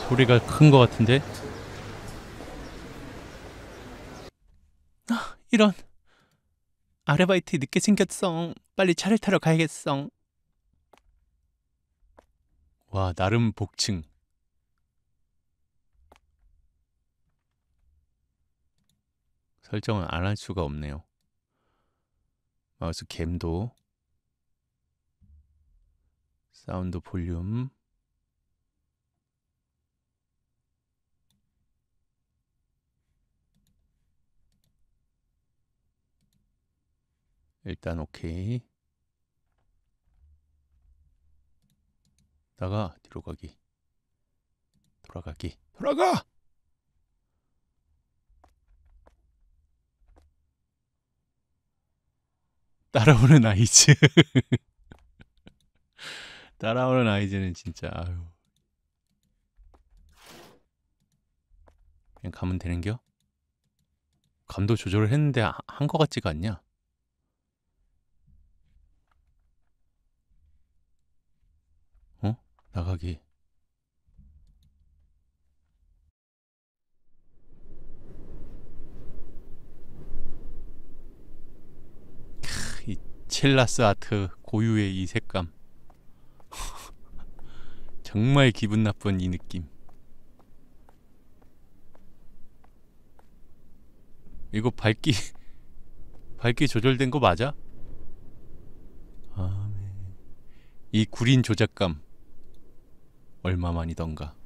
소리가 큰 것 같은데? 아, 이런. 아르바이트 늦게 생겼어. 빨리 차를 타러 가야겠어. 와, 나름 복층. 설정을 안 할 수가 없네요. 마우스 캠도, 사운드 볼륨. 일단 오케이. 다가 뒤로 가기. 돌아가기. 돌아가! 따라오는 아이즈. 따라오는 아이즈는 진짜 아유. 그냥 가면 되는겨? 감도 조절을 했는데 한 것 같지가 않냐? 어? 나가기. 이 첼라스 아트 고유의 이 색감. 정말 기분 나쁜 이 느낌. 이거 밝기 조절된 거 맞아? 아, 네. 이 구린 조작감 얼마만이던가.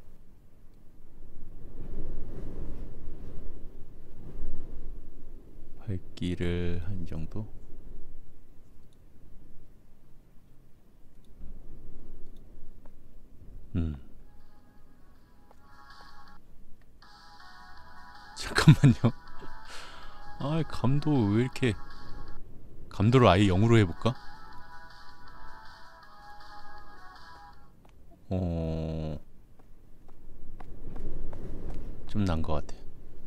밝기를 한 정도? 잠깐만요. 아, 감도 왜 이렇게. 감도를 아예 0으로 해볼까? 좀 난 것 같아.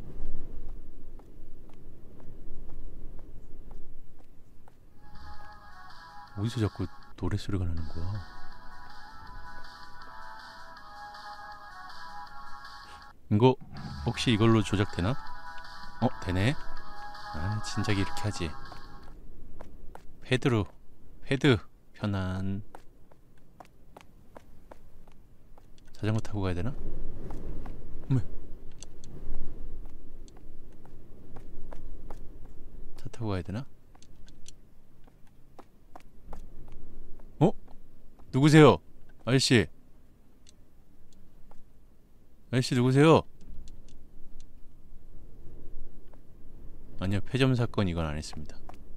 어디서 자꾸 노랫소리가 나는 거야? 이거 혹시 이걸로 조작되나? 되네. 아, 진작에 이렇게 하지. 패드 편한. 자전거 타고 가야 되나? 어메. 차 타고 가야 되나? 누구세요? 아저씨. 아저씨 누구세요? 아니요, 폐점 사건 이건 안 했습니다.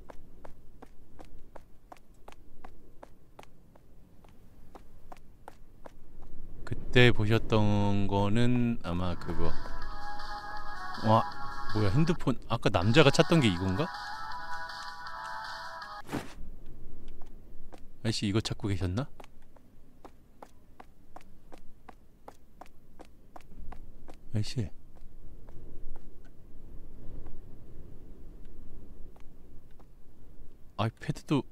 그때 보셨던 거는 아마 그거. 와, 뭐야, 핸드폰. 아까 남자가 찾던 게 이건가? 아저씨 이거 찾고 계셨나? 아저씨. 아이패드도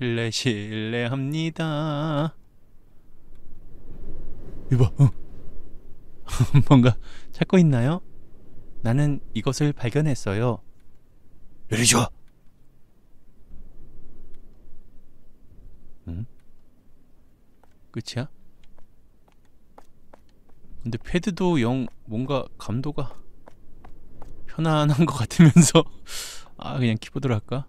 실례합니다. 이봐. 뭔가 찾고 있나요? 나는 이것을 발견했어요. 이리 줘. 응? 끝이야? 근데 패드도 뭔가 감도가 편안한 것 같으면서 아, 그냥 키보드로 할까?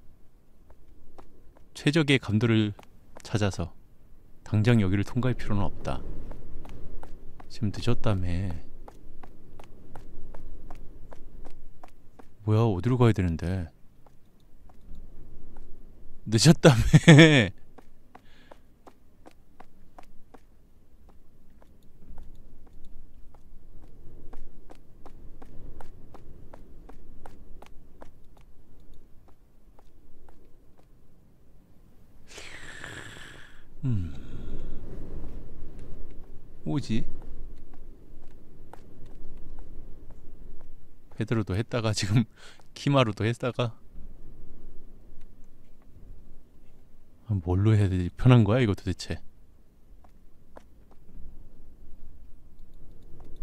최적의 감도를 찾아서 당장 여기를 통과할 필요는 없다. 지금 늦었다며. 뭐야, 어디로 가야 되는데? 늦었다며. 뭐지? 패드로도 했다가 지금 키마로도 했다가 뭘로 해야 되지? 편한 거야 이거 도대체?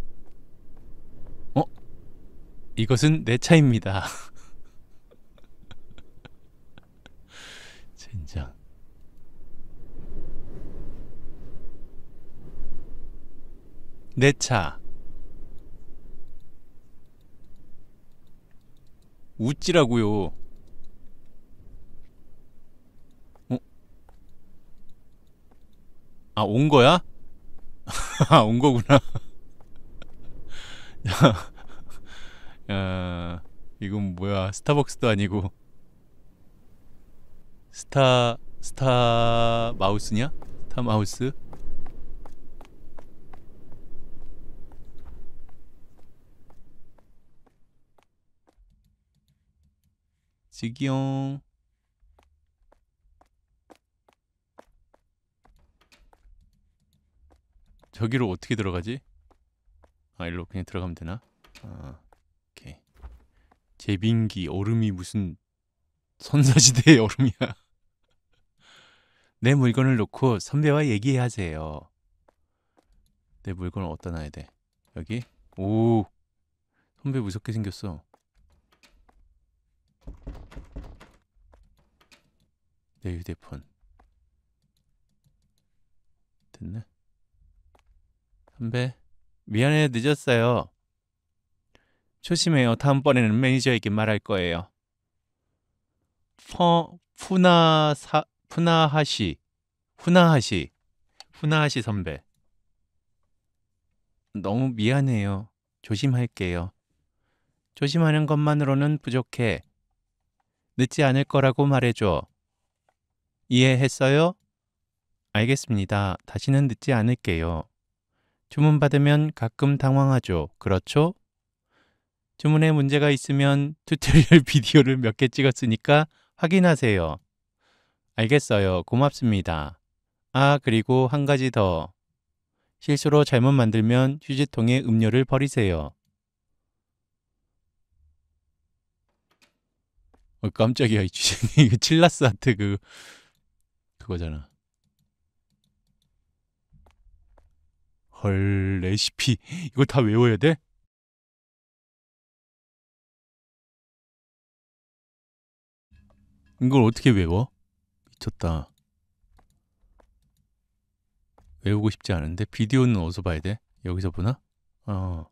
이것은 내 차입니다. 젠장. 내 차. 웃지라고요. 어? 아, 온 거야? 아, 온 거구나. 야, 이건 뭐야? 스타벅스도 아니고 스타 마우스냐? 스타 마우스? 지기용. 저기로 어떻게 들어가지? 아, 일로 그냥 들어가면 되나? 아, 오케이. 제빙기 얼음이 무슨 선사시대의 얼음이야. 내 물건을 놓고 선배와 얘기하세요. 내 물건을 어디다 놔야 돼? 여기? 오, 선배 무섭게 생겼어. 내 휴대폰. 됐네. 선배, 미안해 늦었어요. 조심해요. 다음번에는 매니저에게 말할 거예요. 푸나하시 선배. 너무 미안해요. 조심할게요. 조심하는 것만으로는 부족해. 늦지 않을 거라고 말해줘. 이해했어요? 알겠습니다. 다시는 늦지 않을게요. 주문 받으면 가끔 당황하죠. 그렇죠? 주문에 문제가 있으면 튜토리얼 비디오를 몇 개 찍었으니까 확인하세요. 알겠어요. 고맙습니다. 아, 그리고 한 가지 더. 실수로 잘못 만들면 휴지통에 음료를 버리세요. 깜짝이야. 이 주제이 이거 칠라스 아트 그거잖아. 헐, 레시피 이걸 다 외워야 돼? 이걸 어떻게 외워? 미쳤다. 외우고 싶지 않은데 비디오는 어디서 봐야 돼? 여기서 보나? 어.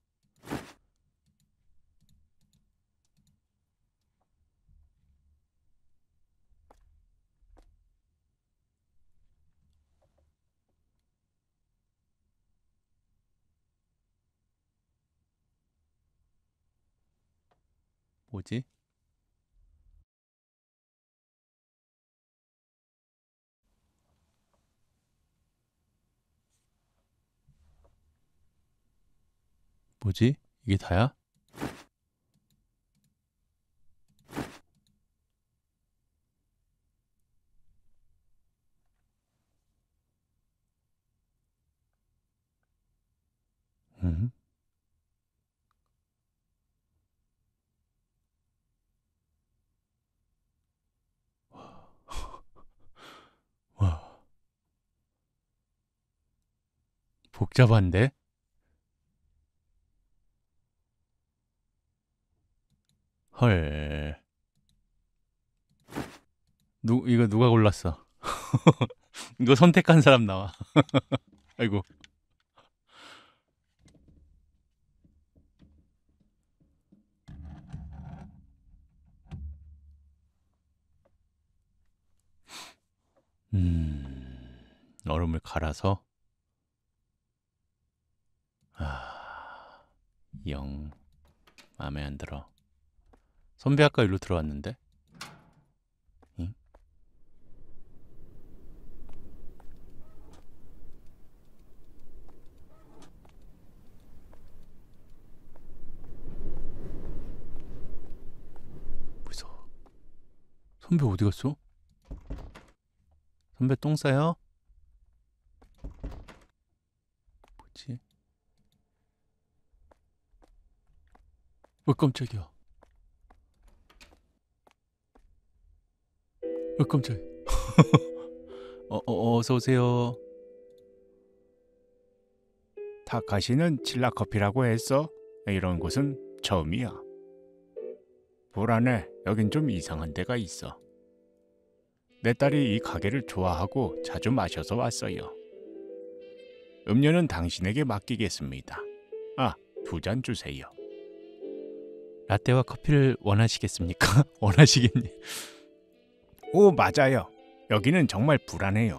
뭐지? 뭐지? 이게 다야? 응? 와, 복잡한데? 헐. 이거 누가 골랐어? 이거 선택한 사람 나와. 아이고. 얼음을 갈아서. 아, 영 마음에 안 들어. 선배 아까 일로 들어왔는데? 응? 무서워. 선배 어디 갔어? 선배 똥 싸요? 뭐지? 깜짝이야. 깜짝이야. 어서 오세요. 타카시는 칠라커피라고 했어? 이런 곳은 처음이야. 불안해. 여긴 좀 이상한 데가 있어. 내 딸이 이 가게를 좋아하고 자주 마셔서 왔어요. 음료는 당신에게 맡기겠습니다. 아, 2잔 주세요. 라떼와 커피를 원하시겠습니까? 원하시겠니? 오, 맞아요. 여기는 정말 불안해요.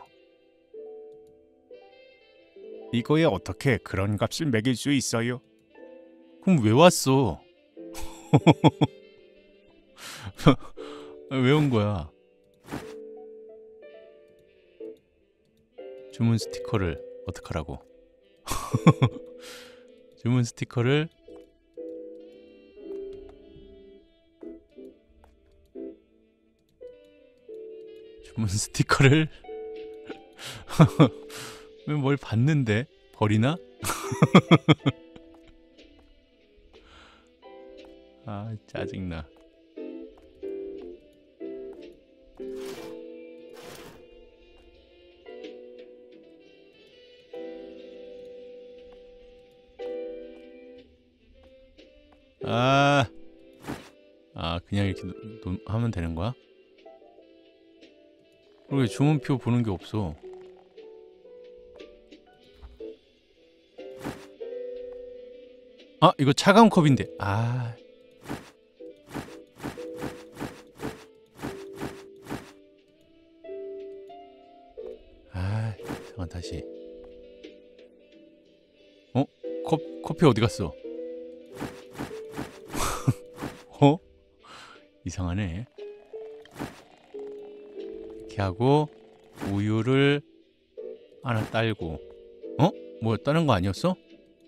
이거에 어떻게 그런 값을 매길 수 있어요? 그럼 왜 왔어? 왜 온 거야? 주문 스티커를 어떡하라고? 주문 스티커를 왜 뭘 받는데? 버리나? 아, 짜증나. 그냥 이렇게 하면 되는 거야? 그러게 주문표 보는 게 없어. 아, 이거 차가운 컵인데. 잠깐 다시. 커피 어디 갔어? 이상하네. 이렇게 하고 우유를 하나 딸고. 뭐야, 다른 거 아니었어?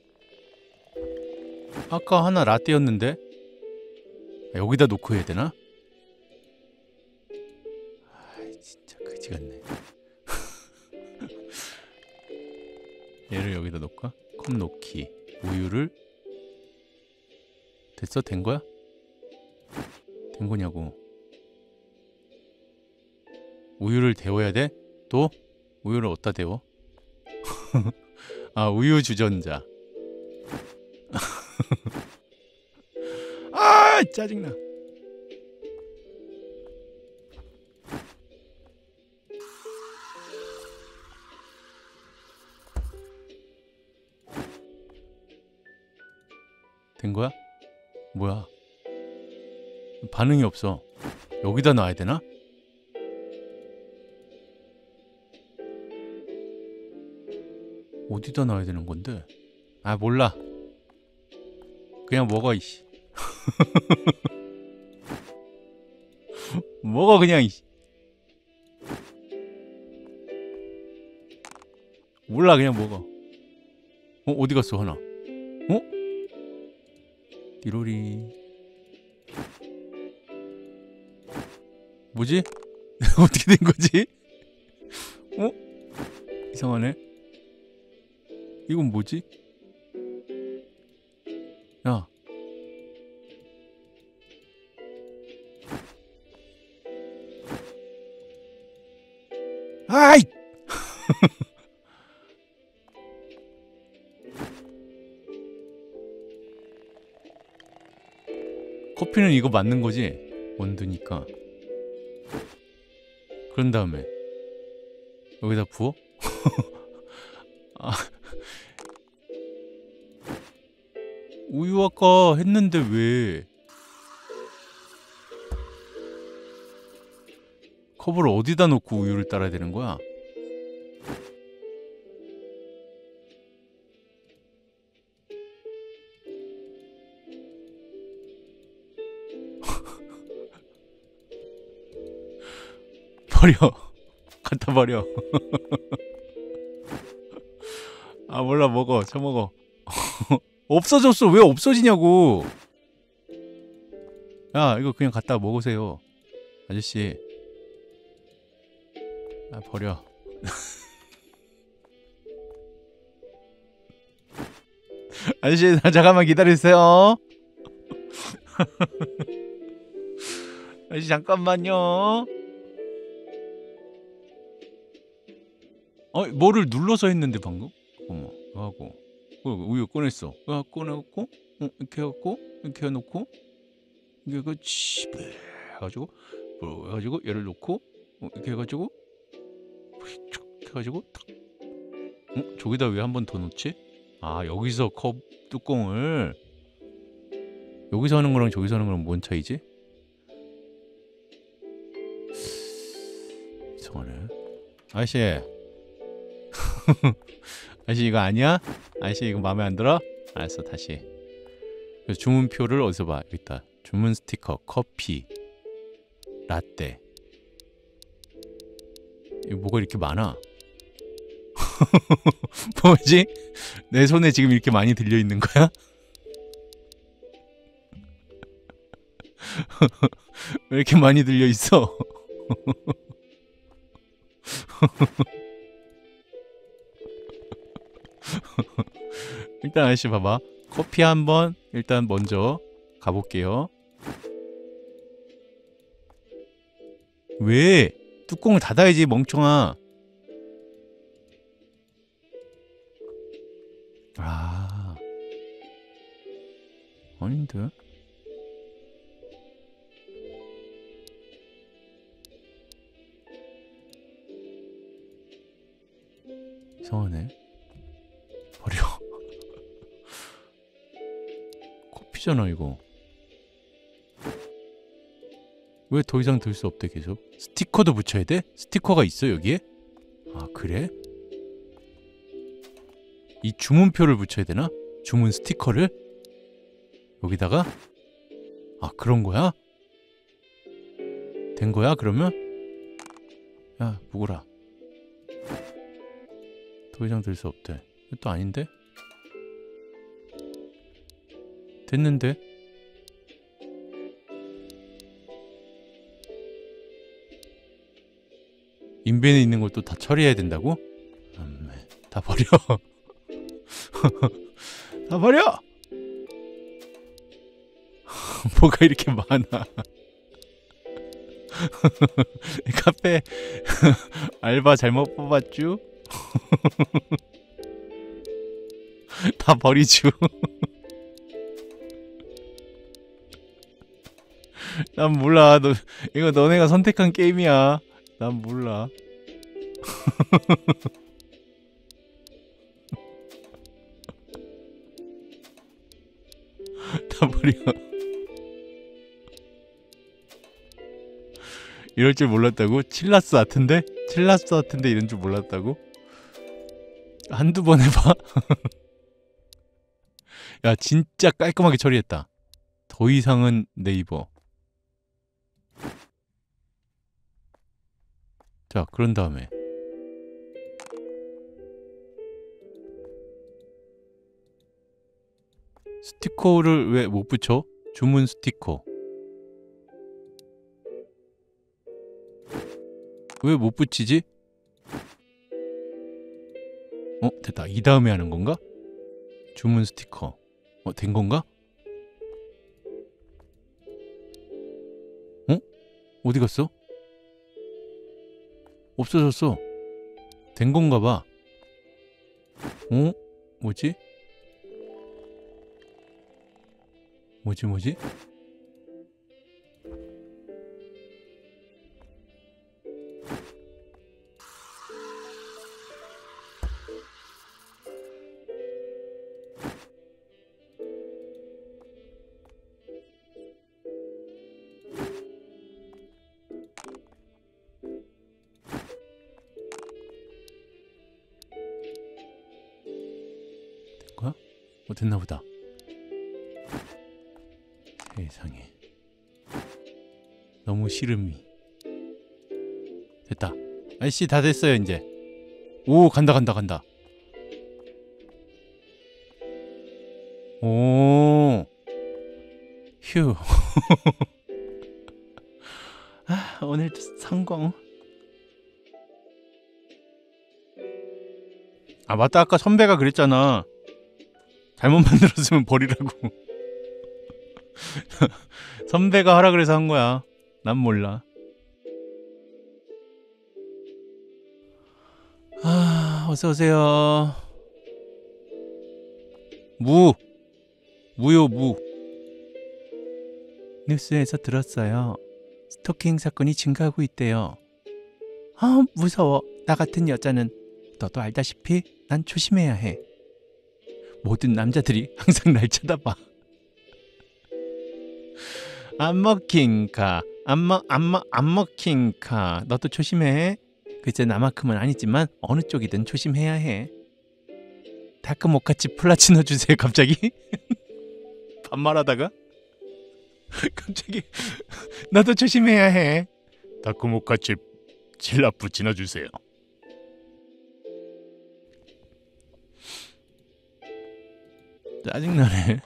아까 하나 라떼였는데? 여기다 놓고 해야 되나? 진짜 그지 같네. 얘를 여기다 놓을까? 컵 놓기. 우유를 됐어? 된 거야? 된 거냐고. 우유를 데워야 돼? 또? 우유를 어디다 데워? 우유 주전자. 짜증나. 된 거야? 뭐야? 반응이 없어. 여기다 놔야 되나? 어디다 놔야 되는 건데? 몰라. 그냥 먹어, 이씨. 먹어, 그냥, 이씨. 몰라, 그냥 먹어. 어디 갔어, 하나? 디로리. 뭐지? 어떻게 된 거지? 이상하네. 이건 뭐지? 야. 아이! 커피는 이거 맞는 거지? 원두니까. 그런 다음에 여기다 부어? 우유 아까 했는데 왜 컵을 어디다 놓고 우유를 따라야 되는 거야? 버려. 갖다 버려. 몰라. 먹어. 처먹어. 없어졌어. 왜 없어지냐고. 야, 이거 그냥 갖다 먹으세요, 아저씨. 버려. 아저씨, 잠깐만 기다리세요. 아저씨, 잠깐만요. 뭐를 눌러서 했는데 방금? 잠깐만. 하고 우유 꺼냈어. 꺼내갖고 이렇게 해갖고 이렇게 해놓고 이거 치 해가지고 해가지고 얘를 놓고 이렇게 해가지고 촉 해가지고 탁. 저기다 왜 한 번 더 놓지? 아, 여기서 컵 뚜껑을 여기서 하는 거랑 저기서 하는 거랑 뭔 차이지? 이상하네. 아저씨 아저씨 이거 아니야? 아저씨 이거 마음에 안 들어? 알았어, 다시. 그래서 주문표를 어디서 봐? 여기 있다. 주문 스티커, 커피, 라떼. 이거 뭐가 이렇게 많아? 뭐지? 내 손에 지금 이렇게 많이 들려 있는 거야? 왜 이렇게 많이 들려 있어? 일단 아저씨 봐봐. 커피 한번 일단 먼저 가볼게요. 왜? 뚜껑을 닫아야지, 멍청아. 아, 아닌데? 이상하네. 버려. 커피잖아 이거. 왜 더 이상 들 수 없대 계속? 스티커도 붙여야 돼? 스티커가 있어 여기에? 아, 그래? 이 주문표를 붙여야 되나? 주문 스티커를? 여기다가? 아, 그런 거야? 된 거야 그러면? 야, 묵으라. 더 이상 들 수 없대. 이것도 아닌데? 됐는데? 인벤에 있는 걸 또 다 처리해야 된다고? 다 버려. 다 버려! 뭐가 이렇게 많아. 카페 알바 잘못 뽑았쥬? 다 버리쥬. 난 몰라. 이거 너네가 선택한 게임이야. 난 몰라. 다 버려. 이럴 줄 몰랐다고? 칠라스 아트인데? 칠라스 아트인데 이런 줄 몰랐다고? 한두 번 해봐. 야, 진짜 깔끔하게 처리했다. 더 이상은 네이버. 자, 그런 다음에 스티커를 왜 못 붙여? 주문 스티커 왜 못 붙이지? 됐다. 이 다음에 하는 건가? 주문 스티커. 된 건가? 어디 갔어? 없어졌어. 된 건가 봐. 뭐지? 뭐지? 된 거야? 됐나 보다. 세상에. 너무 시름이. 됐다. 아이씨, 다 됐어요 이제. 오, 간다. 오, 휴. 아, 오늘도 성공. 아, 맞다. 아까 선배가 그랬잖아. 잘못 만들었으면 버리라고. 선배가 하라 그래서 한 거야. 난 몰라. 아, 어서 오세요. 무요, 무. 뉴스에서 들었어요. 스토킹 사건이 증가하고 있대요. 아, 무서워. 나 같은 여자는 너도 알다시피 난 조심해야 해. 모든 남자들이 항상 날 쳐다봐. 안 먹힌가. 안 먹힌가. 너도 조심해. 글쎄 나만큼은 아니지만 어느 쪽이든 조심해야 해. 다크 모카칩 플라치노 주세요. 갑자기 반말하다가 갑자기 나도 조심해야 해. 다크 모카칩 칠라푸치노 주세요. 짜증나네.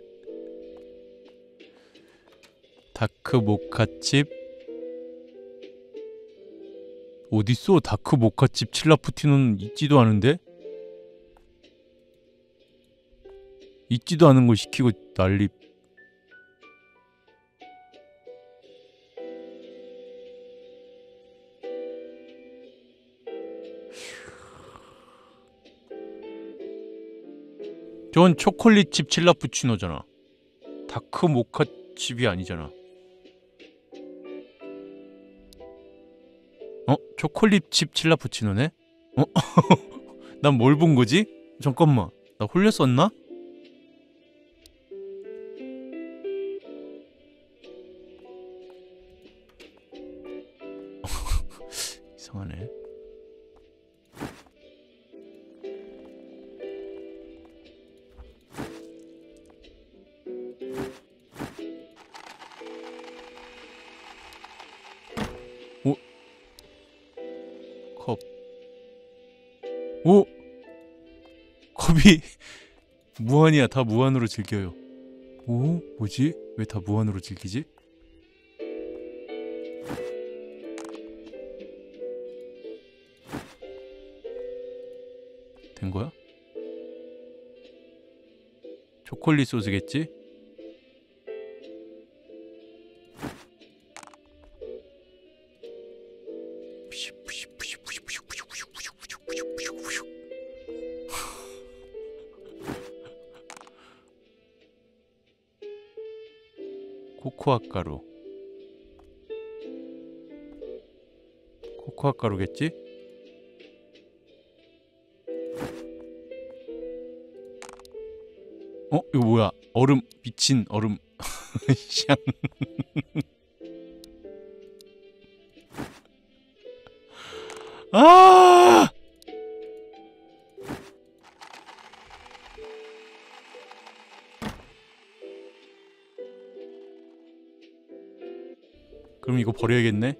다크 모카칩 어딨어? 다크 모카칩 칠라푸티노는 있지도 않은데? 있지도 않은 걸 시키고 난리. 전 초콜릿칩 칠라푸치노잖아. 다크 모카칩이 아니잖아. 초콜릿칩 칠라푸치노네? 난 뭘 본 거지? 잠깐만. 나 홀렸었나? 이상하네. 오? 컵. 오! 컵이 무한이야. 다 무한으로 즐겨요. 오? 뭐지? 왜 다 무한으로 즐기지? 된 거야? 초콜릿 소스겠지? 코코아 가루. 코코아 가루겠지? 이거 뭐야? 얼음, 미친 얼음. 샹. 아! 그럼 이거 버려야겠네?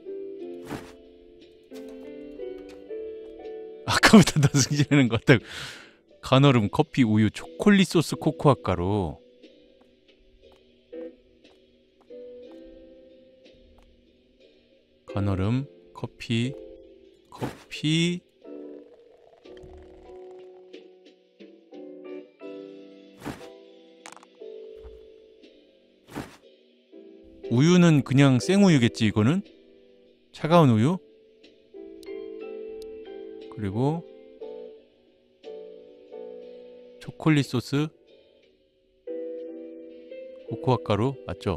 아까부터 더 승진하는 것 같다. 간얼음, 커피, 우유, 초콜릿 소스, 코코아 가루. 간얼음, 커피. 우유는 그냥 생우유겠지, 이거는? 차가운 우유? 그리고 초콜릿 소스, 코코아 가루, 맞죠?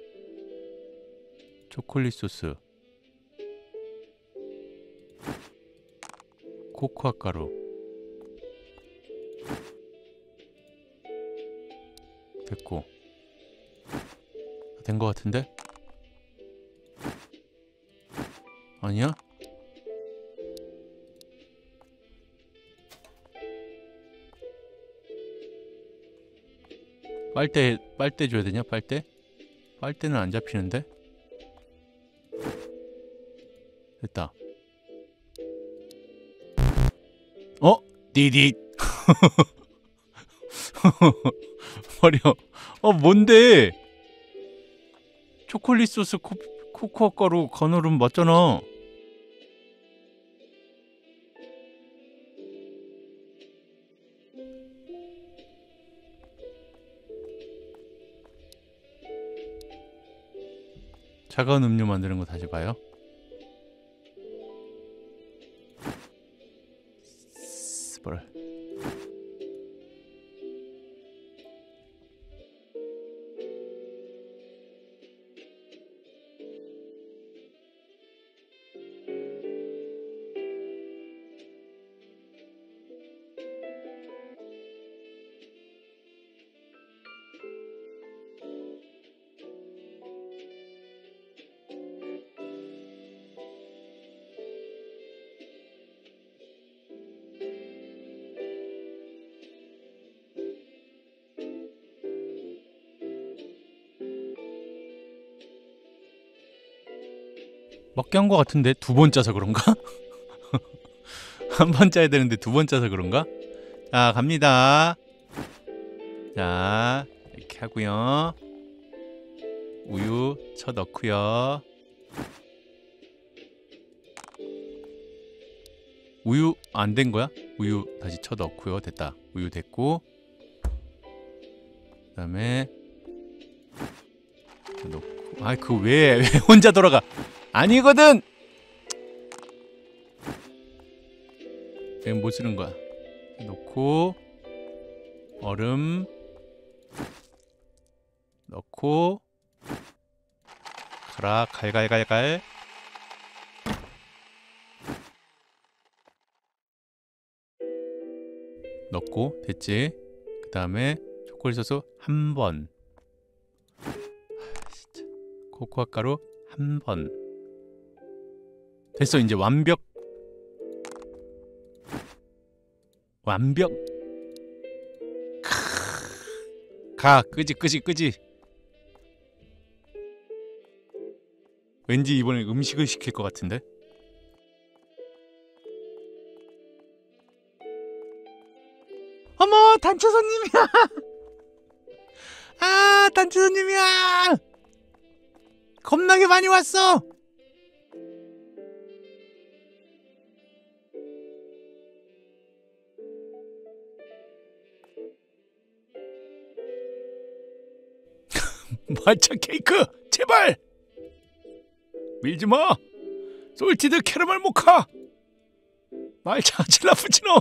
초콜릿 소스, 코코아 가루. 됐고. 된 거 같은데? 아니야? 빨대 줘야 되냐? 빨대는 안 잡히는데? 됐다. 디디. 버려. 뭔데? 초콜릿 소스, 코코아 가루, 간얼음 맞잖아. 차가운 음료 만드는 거 다시 봐요. 스벌. 몇 개 한 거 같은데? 2번 짜서 그런가? 한 번 짜야 되는데 2번 짜서 그런가? 자, 갑니다. 자, 이렇게 하고요. 우유 쳐 넣고요. 우유 안 된 거야? 우유 다시 쳐 넣고요. 됐다. 우유 됐고, 그다음에 넣고. 아, 그거 왜 혼자 돌아가? 아니거든. 뭐 쓰는 거야? 넣고 얼음 넣고 가라. 갈갈갈갈. 넣고 됐지? 그 다음에 초콜릿 소스 한 번. 진짜. 코코아 가루 한 번. 됐어. 이제 완벽. 완벽. 가. 끄지. 왠지 이번에 음식을 시킬 것 같은데. 어머, 단체 손님이야. 아, 단체 손님이야. 겁나게 많이 왔어. 말차 케이크 제발 밀지마. 솔티드 캐러멜 모카 말차 칠라푸치노.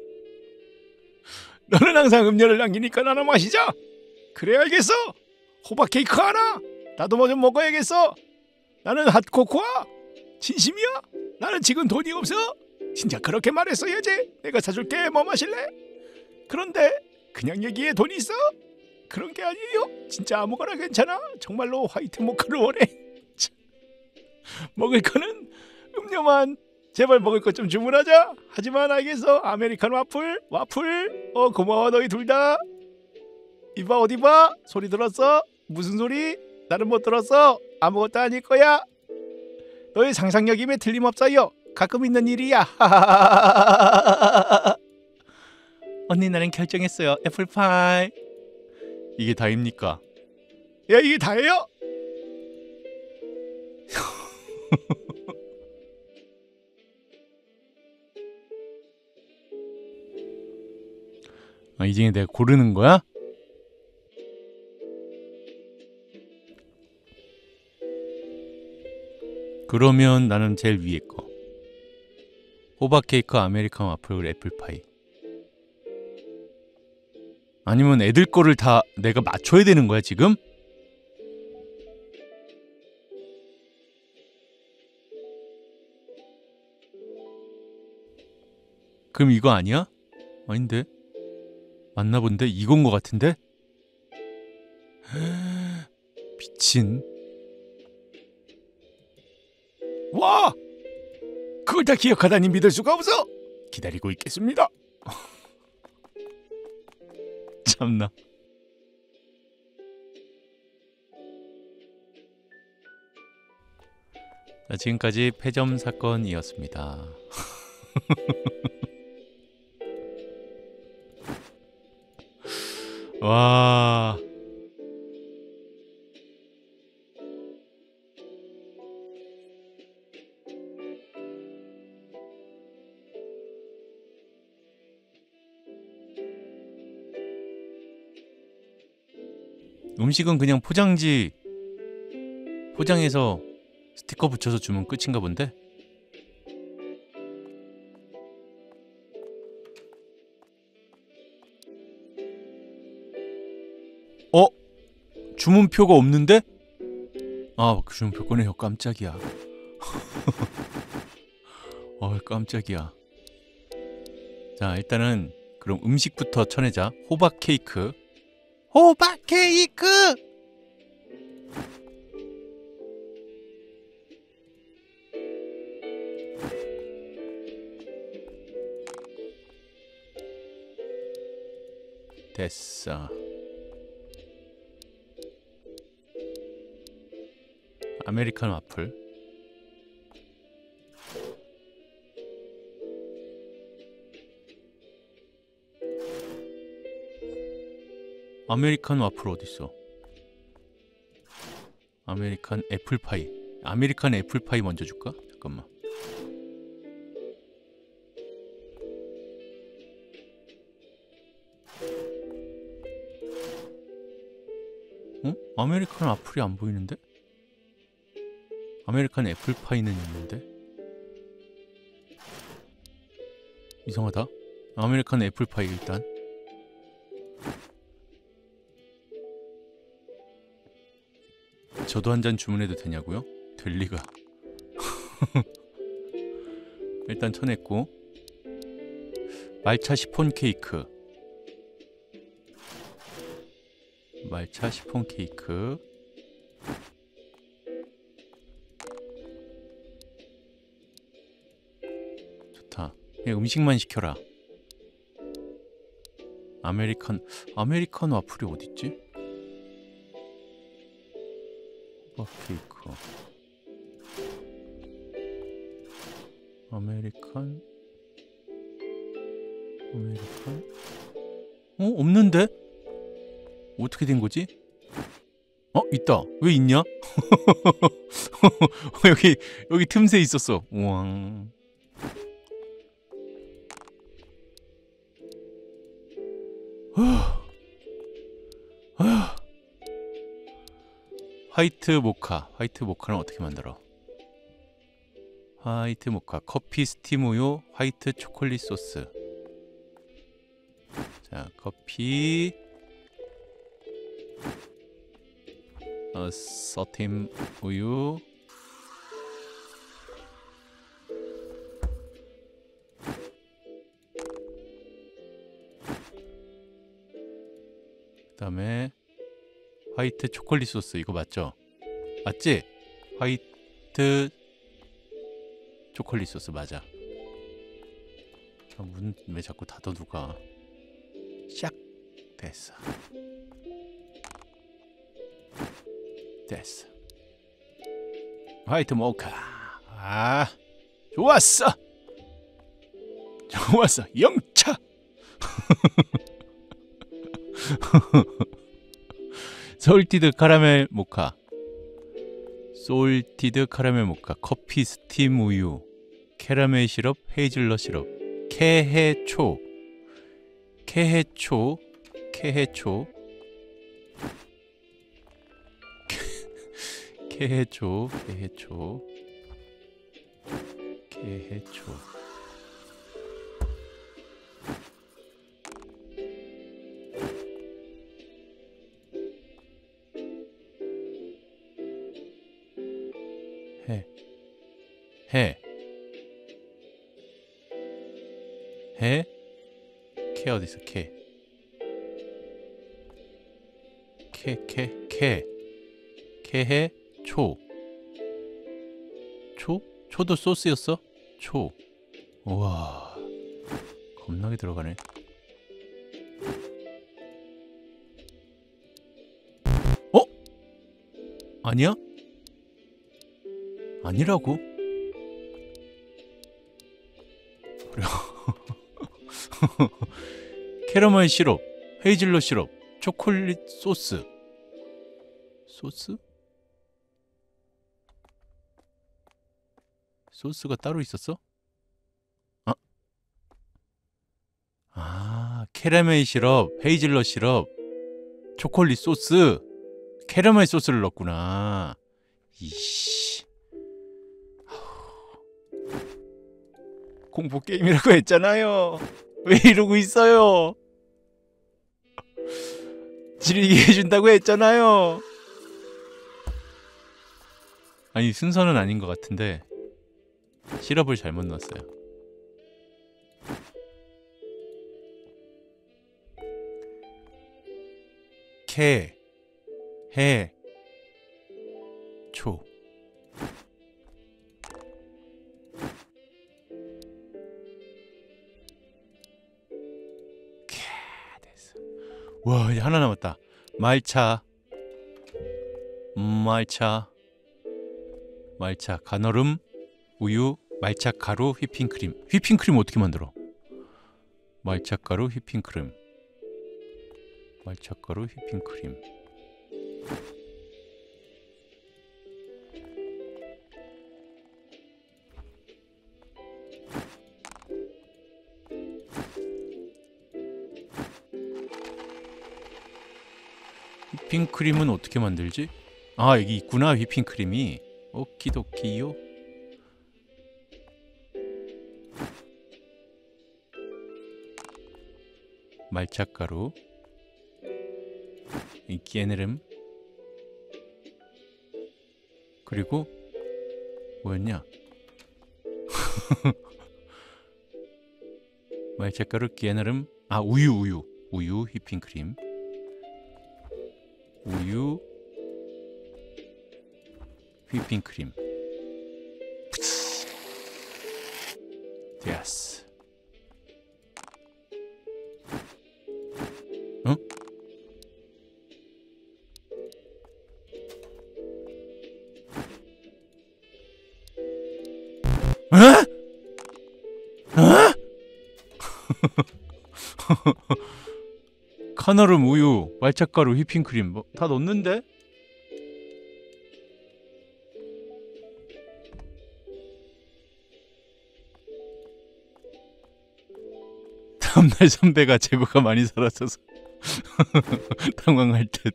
너는 항상 음료를 남기니까 나눠 마시자. 그래 알겠어. 호박 케이크 하나. 나도 뭐 좀 먹어야겠어. 나는 핫코코아. 진심이야? 나는 지금 돈이 없어. 진짜 그렇게 말했어야지. 내가 사줄게. 뭐 마실래? 그런데 그냥 얘기해. 돈이 있어? 그런 게 아니에요. 진짜 아무거나 괜찮아. 정말로 화이트 모카를 원해. 먹을 거는 음료만. 제발 먹을 것 좀 주문하자. 하지만 알겠어. 아메리카노 와플. 고마워. 너희 둘 다. 이봐 어디 봐. 소리 들었어? 무슨 소리? 나는 못 들었어. 아무것도 아닐 거야. 너희 상상력임에 틀림없어요. 가끔 있는 일이야. 언니 나는 결정했어요. 애플파이. 이게 다입니까? 야, 이게 다예요? 아, 이 중에 내가 고르는 거야? 그러면 나는 제일 위에 거. 호박 케이크, 아메리카노 와플, 애플파이. 아니면 애들 거를 다 내가 맞춰야 되는 거야 지금? 그럼 이거 아니야? 아닌데? 맞나 본데? 이건 거 같은데? 미친. 와! 그걸 다 기억하다니 믿을 수가 없어. 기다리고 있겠습니다. 참나. 자, 지금까지 폐점 사건이었습니다. 와. 음식은 그냥 포장해서 스티커 붙여서 주면 끝인가 본데? 주문표가 없는데? 아, 그 주문표 꺼내요. 깜짝이야. 깜짝이야. 자, 일단은 그럼 음식부터 쳐내자. 호박 케이크. 됐어. 아메리카노 와플. 아메리칸 와플 어딨어? 아메리칸 애플파이. 아메리칸 애플파이 먼저 줄까? 잠깐만. 어? 아메리칸 와플이 안 보이는데? 아메리칸 애플파이는 있는데? 이상하다. 아메리칸 애플파이 일단. 저도 한 잔 주문해도 되냐고요? 될 리가. 일단 쳐냈고. 말차 시폰 케이크. 말차 시폰 케이크. 좋다. 그냥 음식만 시켜라. 아메리칸 와플이 어딨지? 호박 케이크. 아메리칸. 없는데? 어떻게 된 거지? 있다. 왜 있냐? 여기 틈새 있었어. 우왕. 화이트 모카는 어떻게 만들어? 화이트 모카. 커피 스팀 우유 화이트 초콜릿 소스. 자, 커피 스팀 우유 그다음에 화이트 초콜릿 소스. 이거 맞죠? 맞지? 화이트 초콜릿 소스 맞아. 문 왜 자꾸 닫아 누가? 샥. 됐어. 화이트 모카. 좋았어. 영차. 솔티드 카라멜 모카. 커피 스팀 우유 캐러멜 시럽 헤이즐넛 시럽 캐해초 캐 어딨어? 캐해 초도 소스였어? 우와, 겁나게 들어가네. 아니야? 아니라고? 그래. 캐러멜 시럽, 헤이즐넛 시럽, 초콜릿 소스. 소스가 따로 있었어? 캐러멜 시럽, 헤이즐넛 시럽, 초콜릿 소스. 캐러멜 소스를 넣었구나. 이씨. 공포 게임이라고 했잖아요. 왜 이러고 있어요? 즐기게 해준다고 했잖아요. 아니, 순서는 아닌 것 같은데 시럽을 잘못 넣었어요. 초 됐어. 와, 이제 하나 남았다. 말차 가너름 우유 말차 가루 휘핑크림 어떻게 만들어? 말차 가루 휘핑크림 말차가루, 휘핑크림. 휘핑크림은 어떻게 만들지? 아, 여기 있구나, 휘핑크림이. 오키도키요. 말차가루, 이 깨느름, 그리고 뭐였냐? 말차가루, 깨느름, 아, 우유, 휘핑크림, 우유, 휘핑크림. 됐어. 어? 에? 에? 카너름, 우유, 말차가루, 휘핑크림 뭐 다 넣었는데? 다음날 선배가 재고가 많이 사라져서 당황할 듯.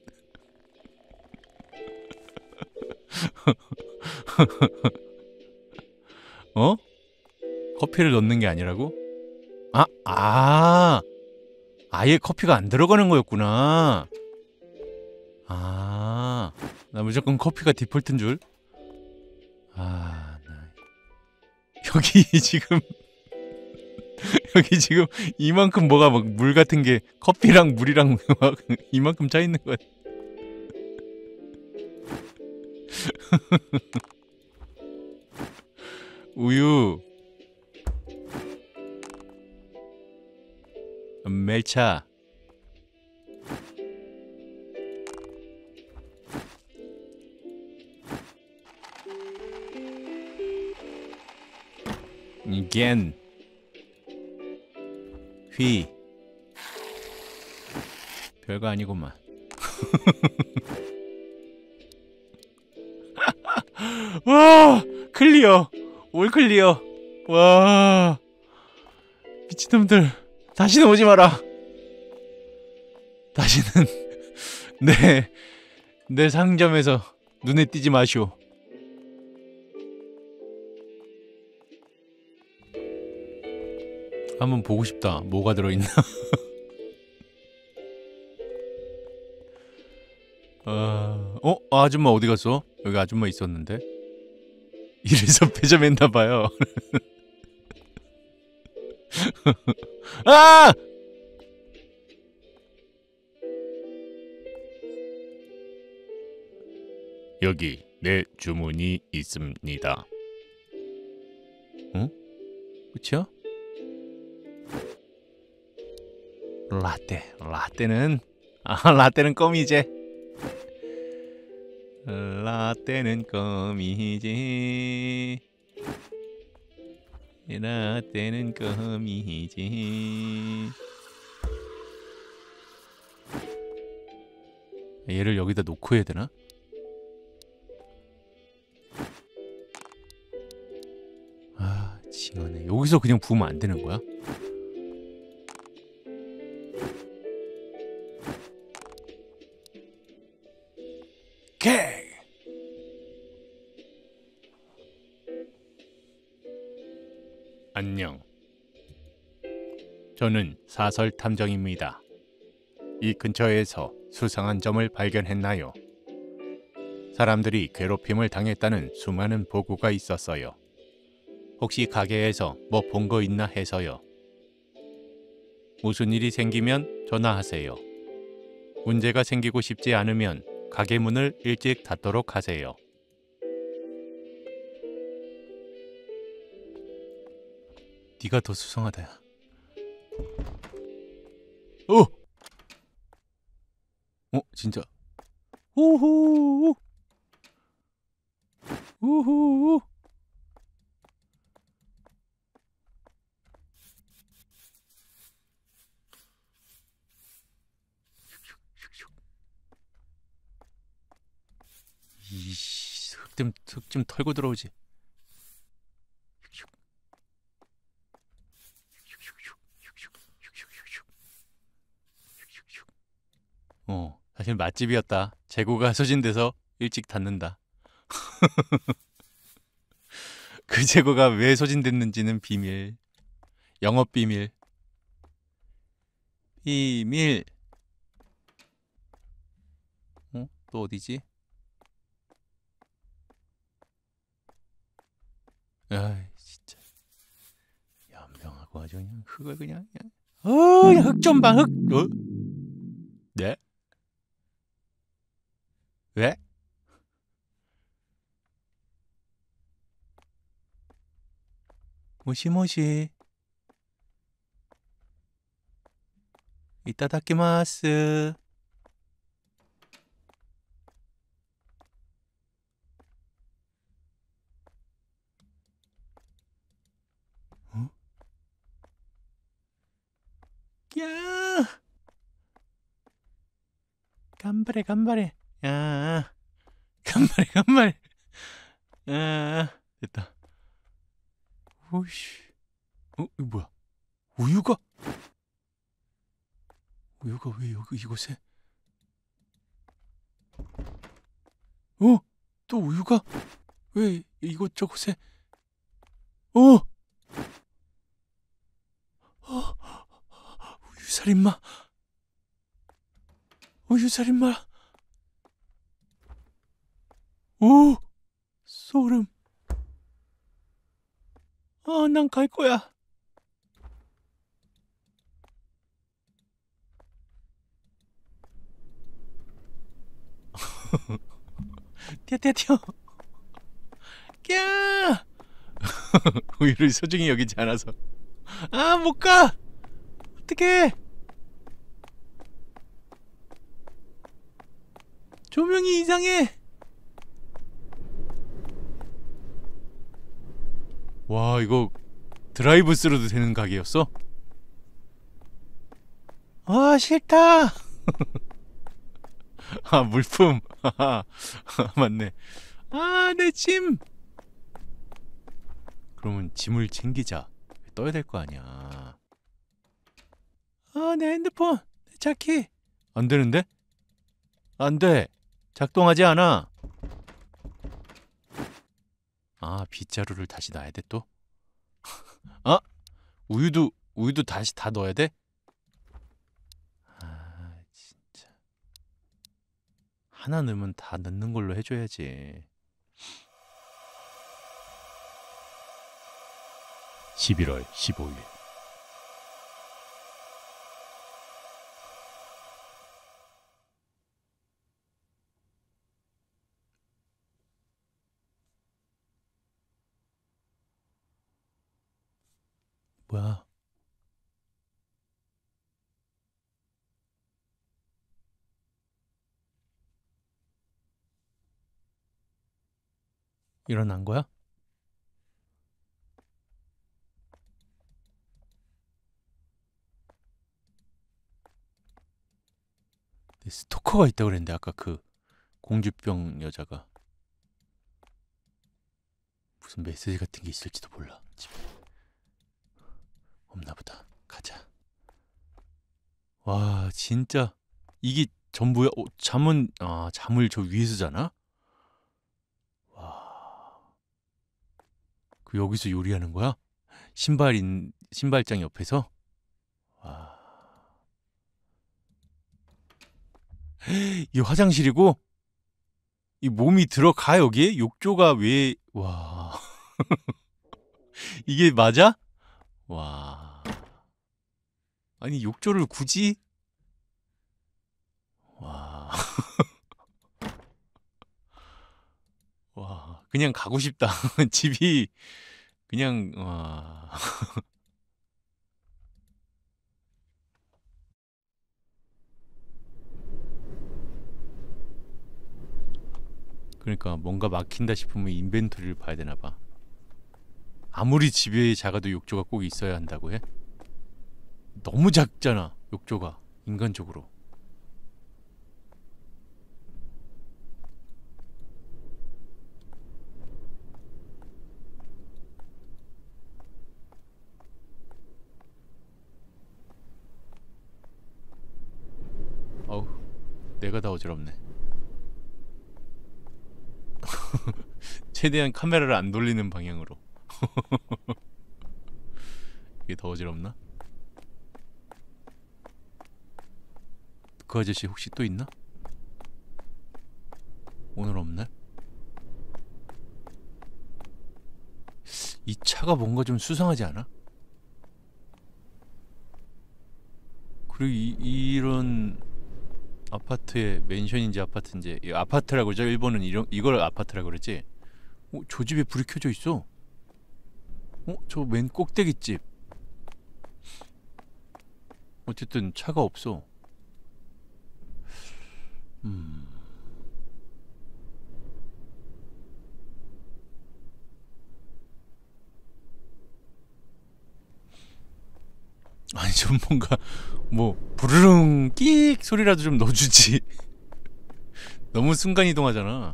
어? 커피를 넣는 게 아니라고? 아예 커피가 안 들어가는 거였구나. 나 무조건 커피가 디폴트인 줄. 여기 지금 여기 지금 이만큼 뭐가 막 물 같은 게 커피랑 물이랑 막 이만큼 차 있는 거야. 우유, 멜차, 겐, 휘. 별거 아니구만. 와, 클리어. 올 클리어. 와, 미친놈들. 다시는 오지 마라. 다시는 내 상점에서 눈에 띄지 마시오. 한번 보고 싶다. 뭐가 들어있나? 아줌마 어디 갔어? 여기 아줌마 있었는데. 이래서 패점했나봐요. 아! 여기 내 주문이 있습니다. 어? 그치야? 라떼는 라떼는 껌이지. 라떼는 껌이지. 라떼는 껌이지. 얘를 여기다 놓고 해야 되나? 징하네. 여기서 그냥 부으면 안 되는 거야? 오케이. 안녕. 저는 사설 탐정입니다. 이 근처에서 수상한 점을 발견했나요? 사람들이 괴롭힘을 당했다는 수많은 보고가 있었어요. 혹시 가게에서 뭐 본 거 있나 해서요. 무슨 일이 생기면 전화하세요. 문제가 생기고 싶지 않으면 가게 문을 일찍 닫도록 하세요. 네가 더 수상하다. 야. 진짜. 우후. 우후. 흙 좀 털고 들어오지. 사실 맛집이었다. 재고가 소진돼서 일찍 닫는다. 그 재고가 왜 소진됐는지는 비밀. 영업 비밀. 비밀. 또 어디지? 아이 진짜 연병하고 아주 그냥 흙을 그냥 흙 좀 봐. 흙. 네? 왜? 모시모시. 이따다키마스. 야! 간발해 간발해. 야! 간발해 간발해. 야! 됐다. 오씨. 이거 뭐야? 우유가? 우유가 왜 여기 이곳에? 또 우유가? 왜 이곳저곳에? 우유살인마. 우유살인마. 소름. 난 갈 거야. 뛰어. 꺄! 우유를 소중히 여기지 않아서. 못 가! 어떡해! 조명이 이상해! 와, 이거 드라이브 스루도 되는 가게였어? 싫다! 물품. 맞네. 내 짐! 그러면 짐을 챙기자. 떠야 될 거 아니야. 내 핸드폰! 내 차키! 안 되는데? 안 돼! 작동하지 않아! 빗자루를 다시 놔야 돼 또? 우유도 다시 다 넣어야 돼? 진짜. 하나 넣으면 다 넣는 걸로 해줘야지. 11월 15일. 뭐야? 일어난 거야? 스토커가 있다고 그랬는데 아까 그 공주병 여자가. 무슨 메시지 같은 게 있을지도 몰라. 집에 없나 보다. 가자. 와 진짜 이게 전부야? 잠은 잠을 저 위에서 자나? 와. 그 여기서 요리하는 거야? 신발장 옆에서? 와. 이 화장실이고? 이 몸이 들어가 여기에? 욕조가 왜? 와. 이게 맞아? 와. 아니 욕조를 굳이? 와. 와. 그냥 가고 싶다. 집이 그냥 와. 그러니까 뭔가 막힌다 싶으면 인벤토리를 봐야 되나 봐. 아무리 집에 작아도 욕조가 꼭 있어야 한다고 해? 너무 작잖아, 욕조가. 인간적으로. 내가 다 어지럽네. 최대한 카메라를 안 돌리는 방향으로. 이게 더 어지럽나? 그 아저씨 혹시 또 있나? 오늘 없네? 이 차가 뭔가 좀 수상하지 않아? 그리고 이런 아파트에, 맨션인지 아파트인지, 아파트라고 그러죠? 일본은 이걸 아파트라고 그러지? 저 집에 불이 켜져 있어. 저 맨 꼭대기 집. 어쨌든 차가 없어. 아니 좀 뭔가 뭐 부르릉 끼익 소리라도 좀 넣어주지. 너무 순간이동하잖아.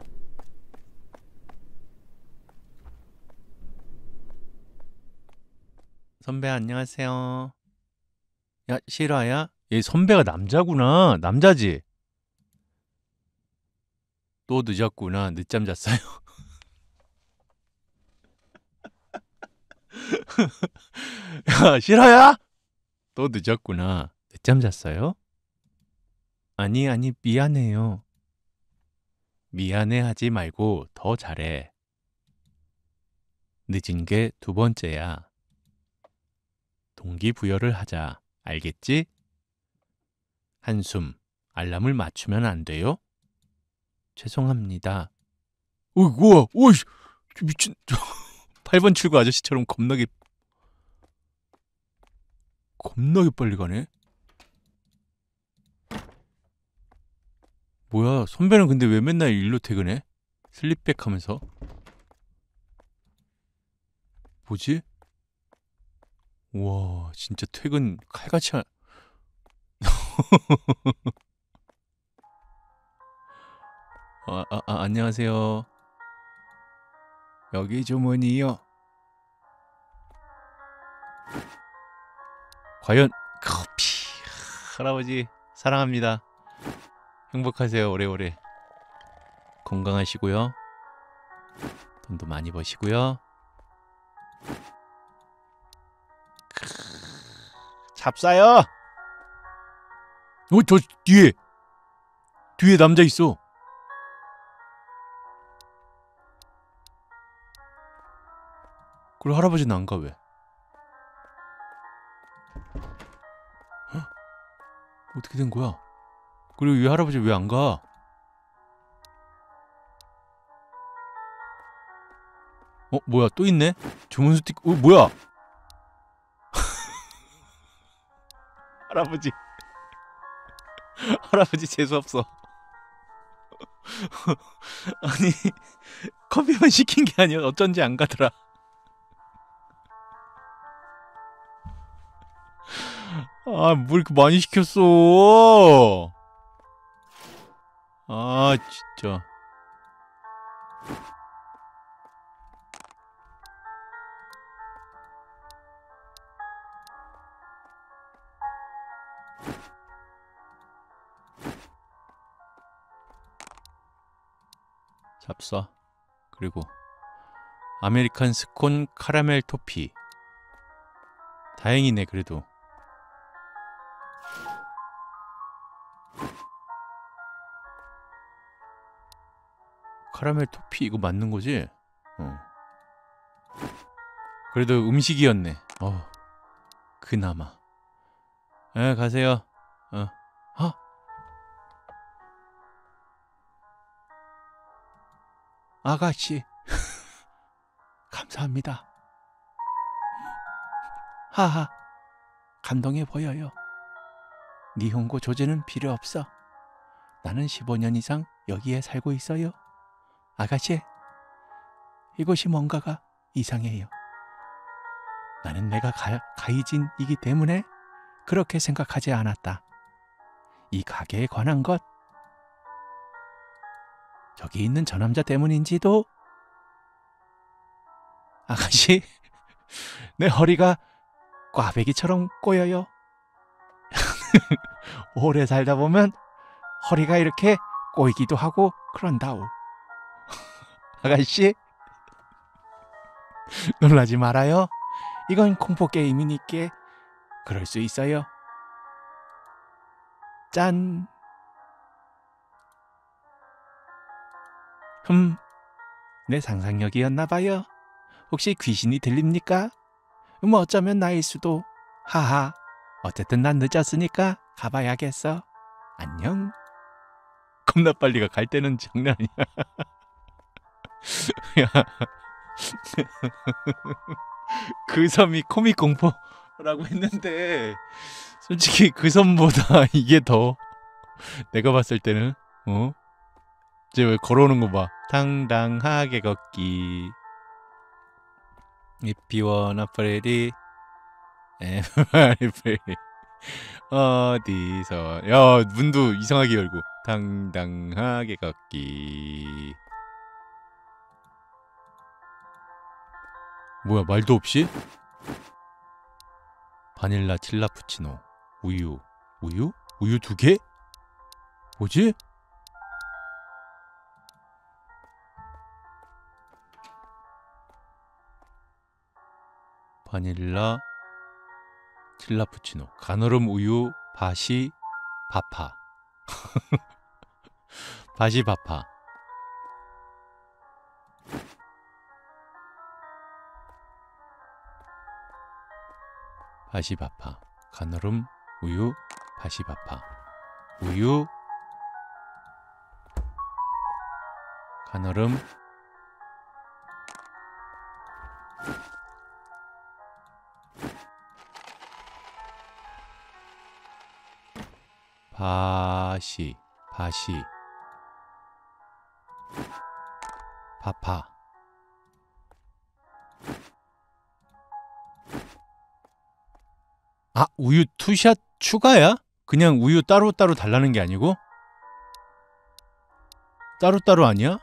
선배 안녕하세요. 야 실화야? 얘 선배가 남자구나. 남자지? 또 늦었구나. 늦잠 잤어요. 야 실화야? 또 늦었구나. 늦잠 잤어요? 아니 미안해요. 미안해하지 말고 더 잘해. 늦은 게 두 번째야. 동기부여를 하자. 알겠지? 한숨. 알람을 맞추면 안 돼요? 죄송합니다. 우와, 오이씨, 미친. 8번 출구 아저씨처럼 겁나게 빨리 가네. 뭐야, 선배는 근데 왜 맨날 일로 퇴근해? 슬립백 하면서. 뭐지? 우와, 진짜 퇴근 칼같이 안녕하세요. 여기 주문이요. 과연 커피. 할아버지 사랑합니다. 행복하세요. 오래오래 건강하시고요. 돈도 많이 버시고요. 잡사요. 저 뒤에 남자 있어. 그리고 할아버지는 안 가 왜? 헉? 어떻게 된 거야? 그리고 이 할아버지 왜 안 가? 뭐야 또 있네? 주문 스티커. 뭐야? 할아버지 재수없어. 아니 커피만 시킨 게 아니야. 어쩐지 안 가더라. 뭘 이렇게 많이 시켰어. 진짜. 잡사. 그리고 아메리칸 스콘 카라멜 토피. 다행이네 그래도. 카라멜 토피 이거 맞는 거지? 그래도 음식이었네. 그나마. 가세요. 아가씨 감사합니다. 하하 감동해 보여요. 니혼고 조제는 필요 없어. 나는 15년 이상 여기에 살고 있어요. 아가씨 이곳이 뭔가가 이상해요. 나는 내가 가이진이기 때문에 그렇게 생각하지 않았다. 이 가게에 관한 것 저기 있는 저 남자 때문인지도. 아가씨 내 허리가 꽈배기처럼 꼬여요. 오래 살다 보면 허리가 이렇게 꼬이기도 하고 그런다오. 아가씨, 놀라지 말아요. 이건 공포 게임이니께 그럴 수 있어요. 짠. 내 상상력이었나 봐요. 혹시 귀신이 들립니까? 어쩌면 나일 수도. 하하. 어쨌든 난 늦었으니까 가봐야겠어. 안녕. 겁나 빨리 가. 갈 때는 장난 아니야. 야. 그 섬이 코믹 공포라고 했는데 솔직히 그 섬보다 이게 더 내가 봤을 때는 이제 왜 걸어오는 거 봐. 당당하게 걷기. If you wanna pretty everybody pretty. 어디서 야 문도 이상하게 열고 당당하게 걷기. 뭐야 말도 없이? 바닐라 칠라푸치노 우유 2개? 뭐지? 바닐라 칠라푸치노 가노름 우유 바시 바파. 바시 바파. 바시바파 가노름 우유 바시바파 우유 가노름 바시 바파. 아, 우유 투샷 추가야? 그냥 우유 따로따로 달라는 게 아니고? 따로따로 아니야?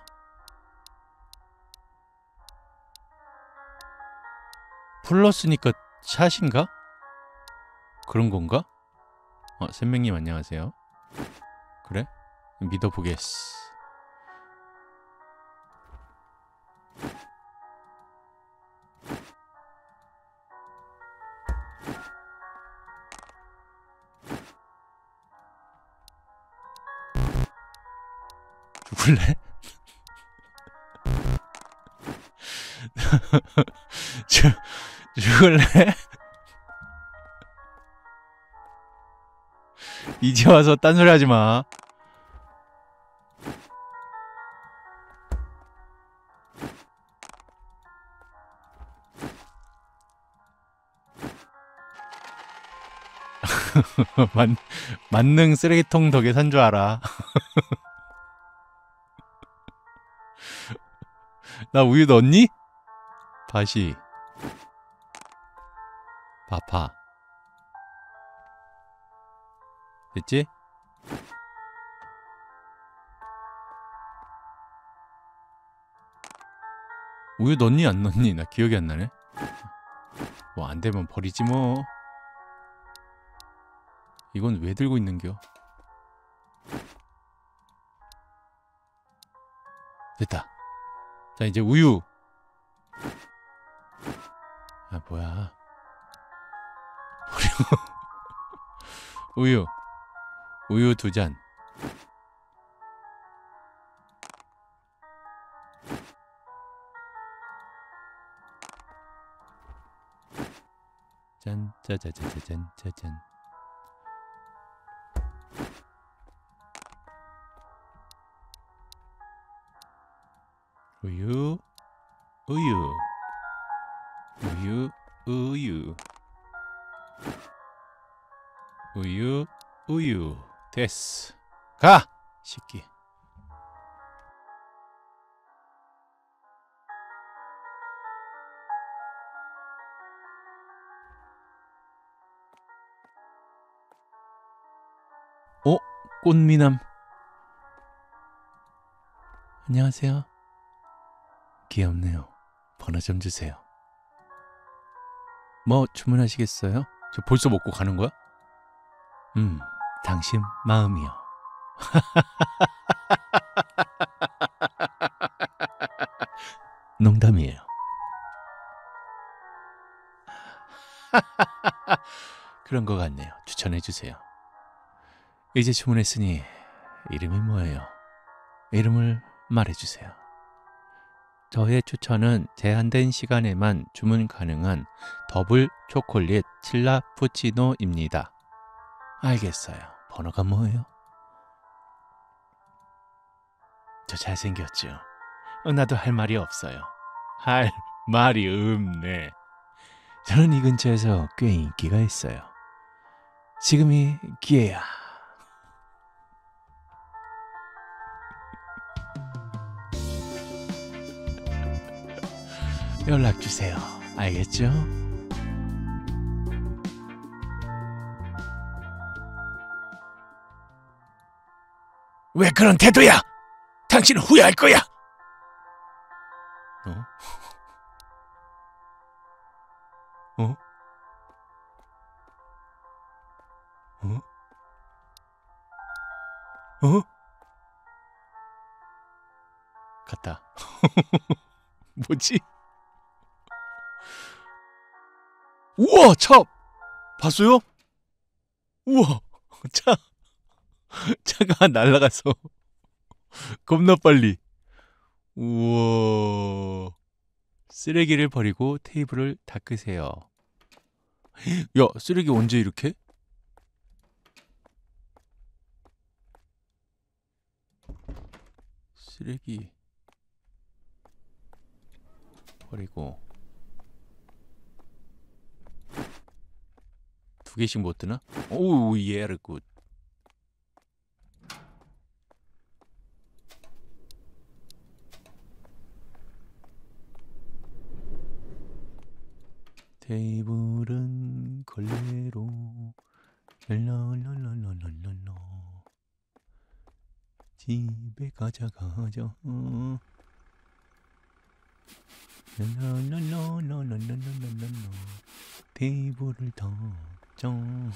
플러스니까 샷인가? 그런 건가? 샘맹님 안녕하세요. 그래? 믿어보겠어. 죽을래? 죽을래? 이제 와서 딴소리 하지 마. 만능 쓰레기통 덕에 산 줄 알아. 나 우유 넣었니? 바시 바파 됐지? 우유 넣니 안 넣니? 나 기억이 안 나네. 뭐 안 되면 버리지 뭐. 이건 왜 들고 있는겨? 됐다. 자 이제 우유. 아 뭐야? 우유 2잔. 짠 짜자자자잔 짜잔. 우유 됐어. 가! 새끼. 꽃미남. 안녕하세요. 귀엽네요. 번호 좀 주세요. 뭐 주문하시겠어요? 저 벌써 먹고 가는 거야? 당신 마음이요. 농담이에요. 그런 것 같네요. 추천해주세요. 이제 주문했으니 이름이 뭐예요? 이름을 말해주세요. 저의 추천은 제한된 시간에만 주문 가능한 더블 초콜릿 칠라푸치노입니다. 알겠어요. 번호가 뭐예요? 저 잘생겼죠? 나도 할 말이 없어요. 할 말이 없네. 저는 이 근처에서 꽤 인기가 있어요. 지금이 기회야. 연락주세요. 알겠죠? 왜 그런 태도야? 당신은 후회할 거야. 어? 갔다. 뭐지? 우와, 차 봤어요? 우와, 차가 날아가서 겁나 빨리. 우와. 쓰레기를 버리고 테이블을 닦으세요. 야, 쓰레기 언제 이렇게? 쓰레기 버리고 2개씩 못 드나? 오우, 예르 굿. 테이블은 걸레로 랄랄랄랄랄랄라. 집에 가자 랄랄랄랄랄랄랄라. 테이블을 덮죠.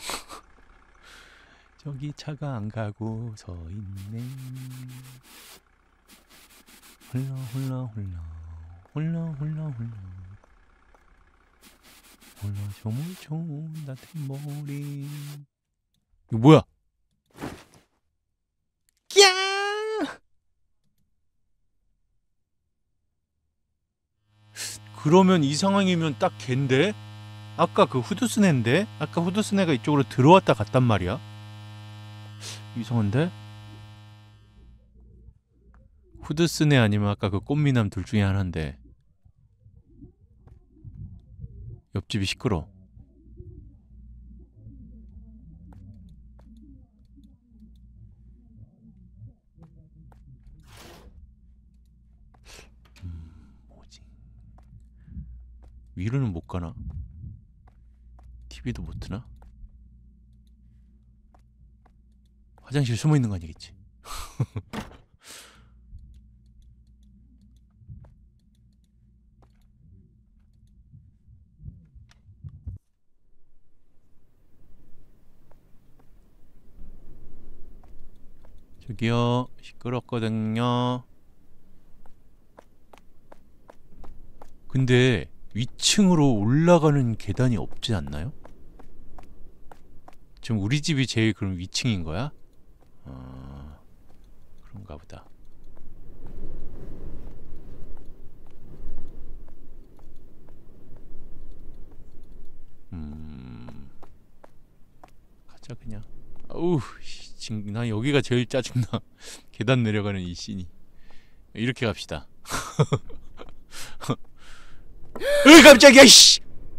저기 차가 안 가고 서 있네. 홀라 홀라 홀라 홀라 홀라 홀라 홀라 조물총 나한테 머리. 이거 뭐야? 야! 그러면 이 상황이면 딱 걘데? 아까 그 후드스네인데? 아까 후드스네가 이쪽으로 들어왔다 갔단 말이야? 이상한데? 후드스네 아니면 아까 그 꽃미남 둘 중에 하나인데 옆집이 시끄러. 뭐지? 위로는 못 가나? TV도 못 트나? 화장실 숨어 있는 거 아니겠지? 저기요, 시끄럽거든요. 근데 위층으로 올라가는 계단이 없지 않나요? 지금 우리 집이 제일 그럼 위층인 거야? 그런가 보다. 가자 그냥. 아우, 나 여기가 제일 짜증나. 계단 내려가는 이 씬이. 이렇게 갑시다. 으, 깜짝이야, 씨!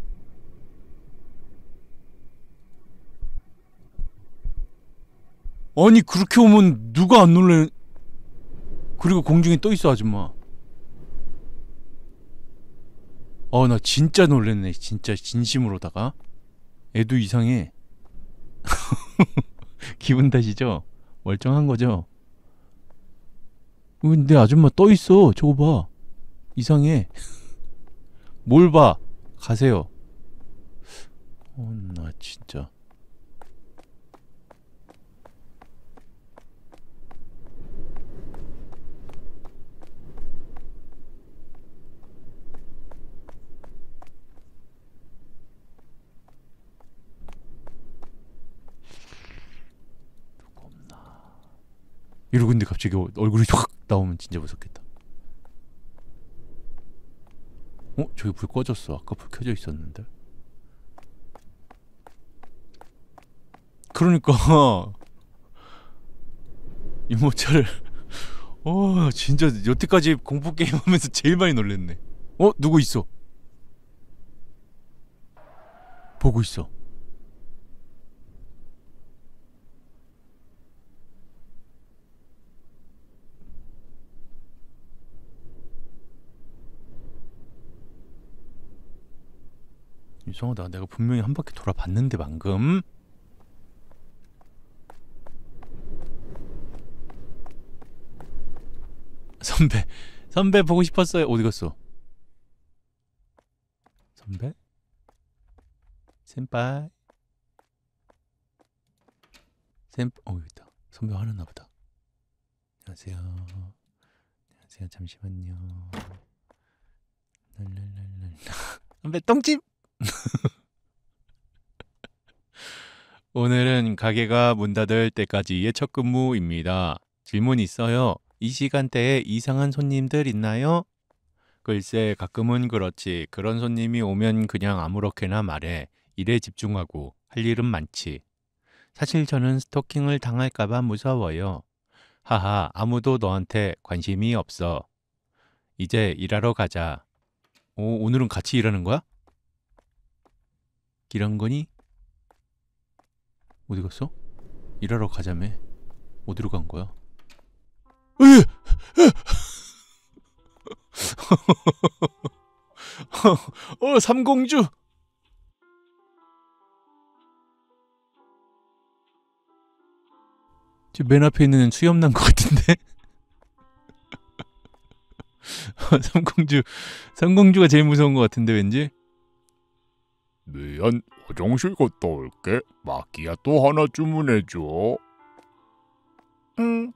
아니, 그렇게 오면 누가 안 놀래? 그리고 공중에 떠 있어, 아줌마. 나 진짜 놀랬네. 진짜 진심으로다가. 애도 이상해. 기분 탓이죠? 멀쩡한 거죠? 근데 아줌마 떠 있어. 저거 봐. 이상해. 뭘 봐. 가세요. 나 진짜. 이러고 있는데 갑자기 얼굴이 확 나오면 진짜 무섭겠다. 저기 불 꺼졌어. 아까 불 켜져 있었는데. 그러니까 유모차를 진짜 여태까지 공포 게임 하면서 제일 많이 놀랬네. 누구 있어? 보고 있어. 이상하다. 내가 분명히 한 바퀴 돌아봤는데 방금. 선배 보고 싶었어요. 어디 갔어? 선배? 센파이. 여기 있다. 선배 화났나 보다. 안녕하세요. 안녕하세요. 잠시만요. 랄랄랄랄. 선배 똥집. 오늘은 가게가 문 닫을 때까지의 첫 근무입니다. 질문 있어요. 이 시간대에 이상한 손님들 있나요? 글쎄 가끔은 그렇지. 그런 손님이 오면 그냥 아무렇게나 말해. 일에 집중하고 할 일은 많지. 사실 저는 스토킹을 당할까봐 무서워요. 하하, 아무도 너한테 관심이 없어. 이제 일하러 가자. 오늘은 같이 일하는 거야? 기란거니? 어디 갔어? 일하러 가자며. 어디로 간 거야? 삼공주! 지금 맨 앞에 있는 수염 난 것 같은데? 삼공주가 제일 무서운 것 같은데 왠지? 미안, 화장실 갔다 올게. 마끼아또 하나 주문해줘. 응.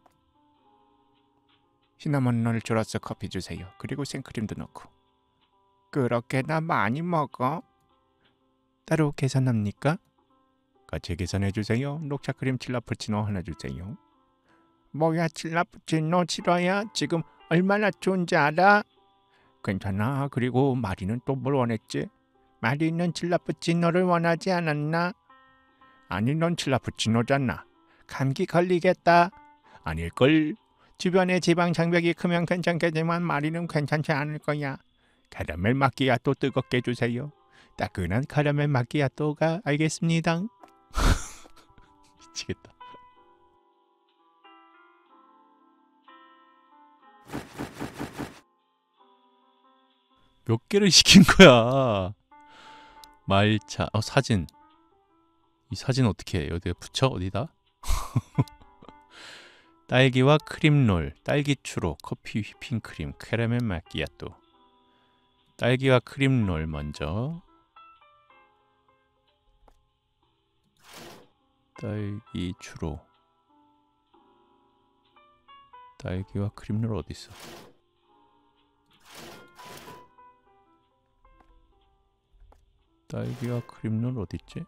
시나몬 롤 줄어서 커피 주세요. 그리고 생크림도 넣고. 그렇게나 많이 먹어? 따로 계산합니까? 같이 계산해 주세요. 녹차 크림 칠라푸치노 하나 주세요. 뭐야, 칠라푸치노 싫어야? 지금 얼마나 좋은지 알아? 괜찮아. 그리고 마리는 또 뭘 원했지? 마리는 칠라푸치노를 원하지 않았나? 아니, 넌 칠라푸치노잖아. 감기 걸리겠다. 아닐걸. 주변에 지방 장벽이 크면 괜찮겠지만 마리는 괜찮지 않을 거야. 카라멜 마끼아또 뜨겁게 주세요. 따끈한 카라멜 마끼아또가 알겠습니다. 미치겠다. 몇 개를 시킨 거야? 말차. 사진. 이 사진 어떻게 해? 어디에 붙여? 어디다? 딸기와 크림롤, 딸기 추로, 커피 휘핑크림, 캐러멜 마끼아또. 딸기와 크림롤 먼저. 딸기 추로. 딸기와 크림롤 어디 있어? 딸기와 크림롤 어디 있지?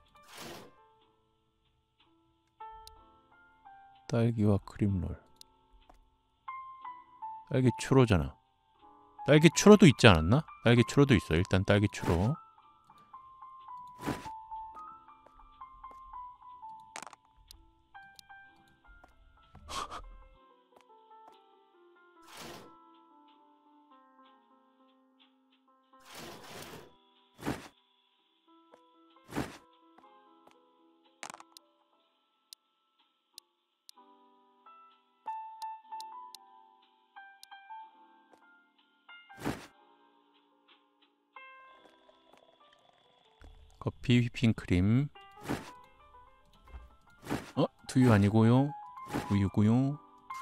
딸기와 크림롤. 딸기 추로잖아. 딸기 추로도 있지 않았나? 딸기 추로도 있어. 일단 딸기 추로. 커피 휘핑크림. 두유 아니고요. 우유고요.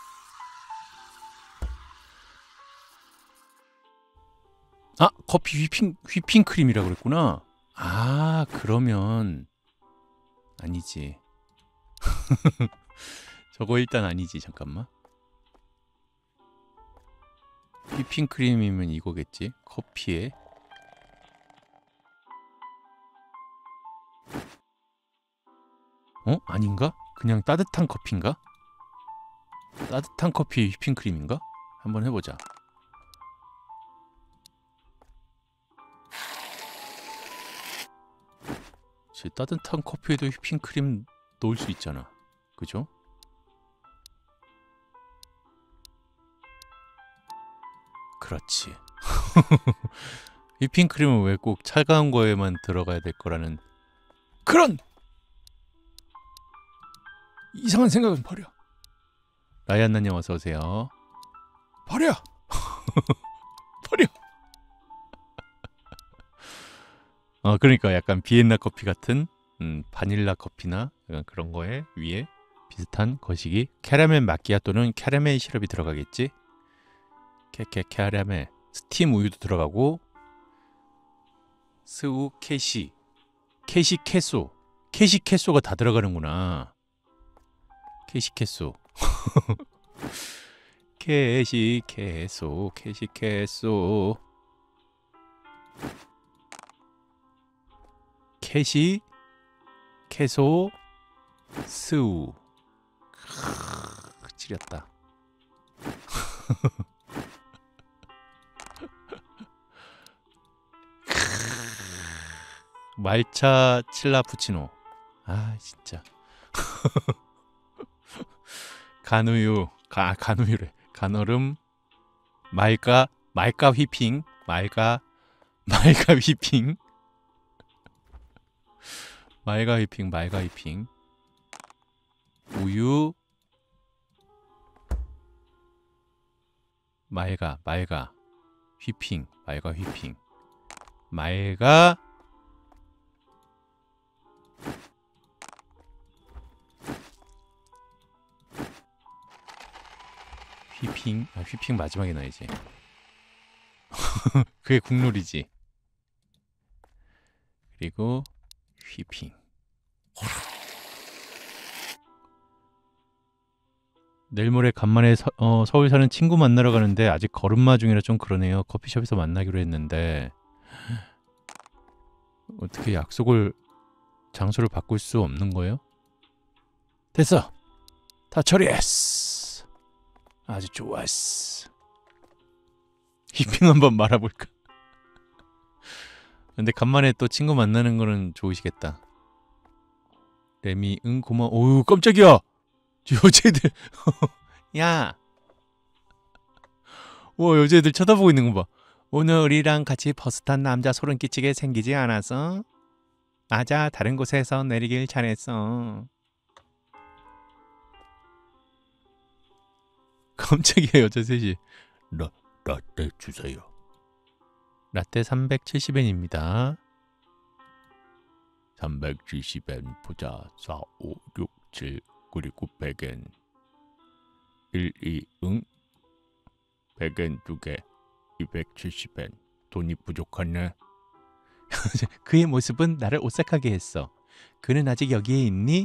커피 휘핑크림이라 그랬구나. 그러면 아니지. 저거 일단 아니지. 잠깐만. 휘핑크림이면 이거겠지. 커피에. 아닌가? 그냥 따뜻한 커피인가? 따뜻한 커피 휘핑크림인가? 한번 해보자. 따뜻한 커피에도 휘핑크림 넣을 수 있잖아. 그죠? 그렇지. 휘핑크림은 왜 꼭 차가운 거에만 들어가야 될 거라는 그런 이상한 생각은 버려. 라이안나님 어서 오세요. 버려. 버려. 그러니까 약간 비엔나 커피 같은 바닐라 커피나 약간 그런 거에 위에 비슷한 거시기. 캐러멜 마키아토는 캐러멜 시럽이 들어가겠지? 캐러멜 스팀 우유도 들어가고 스우 캐시 캐소가 다 들어가는구나. 캐소 캐소 캐소 스우 찌렸다. 말차 칠라푸치노. 아 진짜. 간우유래. 간얼음 말가 휘핑 말가 휘핑 우유 말가 휘핑 휘핑 마지막에 넣어야지. 그게 국룰이지. 그리고 휘핑. 내일 모레 간만에 서울 사는 친구 만나러 가는데 아직 걸음마 중이라 좀 그러네요. 커피숍에서 만나기로 했는데 어떻게 약속을 장소를 바꿀 수 없는 거예요? 됐어. 다 처리했어. 아주 좋았어. 휘핑 한번 말아볼까? 근데 간만에 또 친구 만나는 거는 좋으시겠다. 레미 응 고마워. 어우 깜짝이야. 여자애들 야. 와 여자애들 쳐다보고 있는 거 봐. 오늘 우리랑 같이 버스 탄 남자 소름 끼치게 생기지 않았어? 맞아 다른 곳에서 내리길 잘했어. 깜짝이야 여자 셋이. 라떼 주세요. 라떼 370엔입니다. 370엔 보자. 4, 5, 6, 7 그리고 100엔 1, 2, 응? 100엔 2개 270엔 돈이 부족하네. 그의 모습은 나를 오싹하게 했어. 그는 아직 여기에 있니?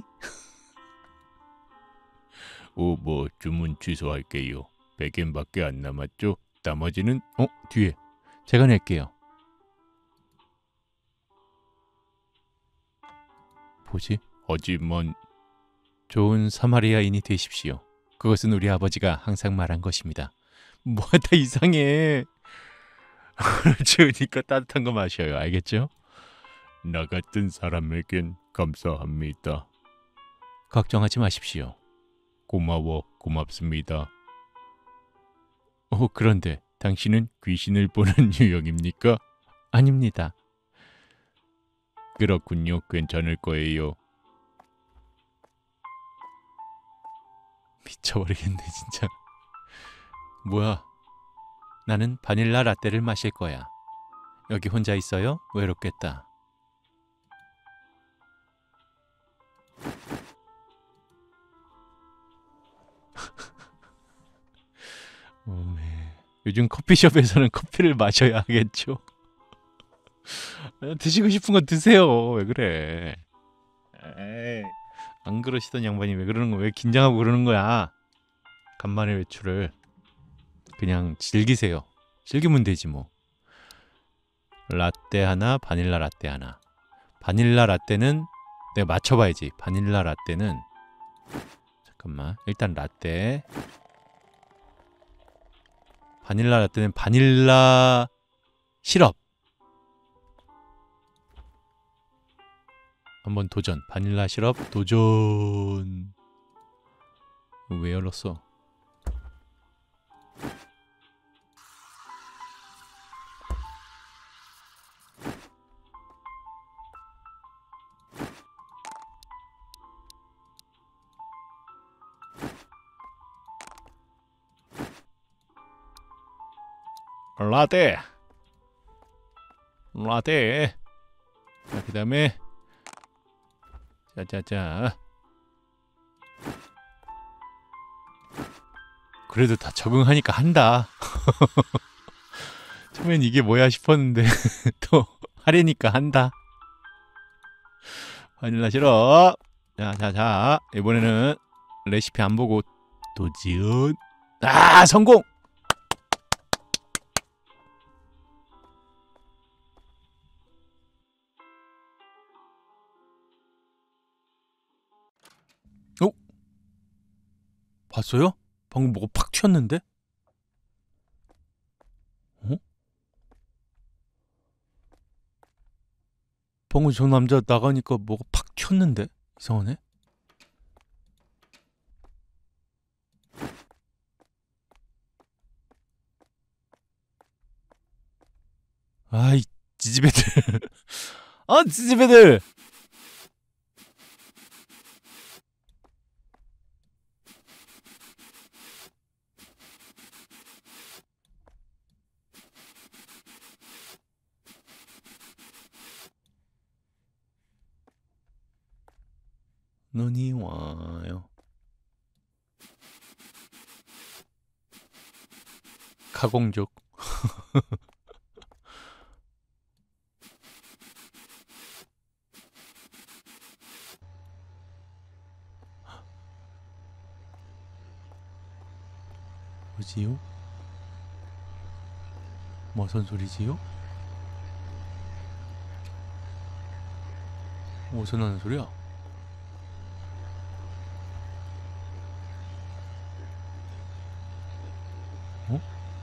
뭐 주문 취소할게요. 100엔밖에 안 남았죠? 나머지는 뒤에 제가 낼게요. 뭐지? 하지만 좋은 사마리아인이 되십시오. 그것은 우리 아버지가 항상 말한 것입니다. 뭐 다 이상해. 추우니까 따뜻한 거 마셔요. 알겠죠? 나 같은 사람에겐 감사합니다. 걱정하지 마십시오. 고맙습니다. 그런데 당신은 귀신을 보는 유형입니까? 아닙니다. 그렇군요. 괜찮을 거예요. 미쳐버리겠네 진짜. 뭐야? 나는 바닐라 라떼를 마실 거야. 여기 혼자 있어요? 외롭겠다. 요즘 커피숍에서는 커피를 마셔야 하겠죠. 드시고 싶은 거 드세요. 왜 그래? 에이, 안 그러시던 양반이 왜 그러는 거? 왜 긴장하고 그러는 거야? 간만에 외출을 그냥 즐기세요. 즐기면 되지 뭐. 라떼 하나, 바닐라 라떼 하나. 바닐라 라떼는 내가 맞춰봐야지. 바닐라 라떼는 잠깐만. 일단 라떼 바닐라 라떼는 바닐라 시럽. 한번 도전. 바닐라 시럽 도전. 왜 열었어? 라떼. 라떼. 자, 그 다음에 자자자. 그래도 다 적응하니까 한다. 처음엔 이게 뭐야 싶었는데 또 하려니까 한다. 바닐라 시럽. 자자자. 이번에는 레시피 안 보고 도전. 아, 성공. 어? 봤어요? 방금 뭐가 팍 튀었는데? 어? 방금 저 남자 나가니까 뭐가 팍 튀었는데? 이상하네? 아이, 지지배들. 아, 지지배들! 눈이 와요. 가공족. 뭐지요? 무슨 소리지요? 무슨 하는 소리야? 어?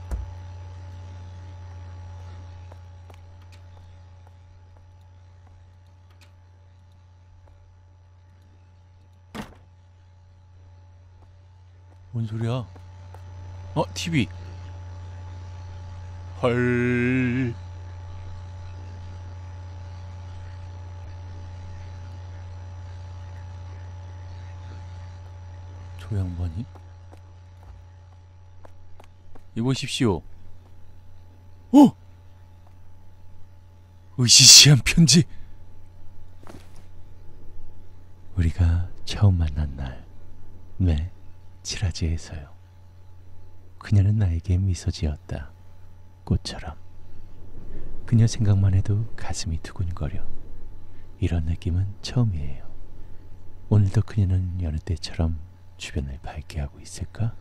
뭔 소리야? TV. 헐. 저 양반이? 이보십시오. 으시시한 편지. 우리가 처음 만난 날, 네, 치라지에서요. 그녀는 나에게 미소 지었다. 꽃처럼. 그녀 생각만 해도 가슴이 두근거려. 이런 느낌은 처음이에요. 오늘도 그녀는 여느 때처럼 주변을 밝게 하고 있을까?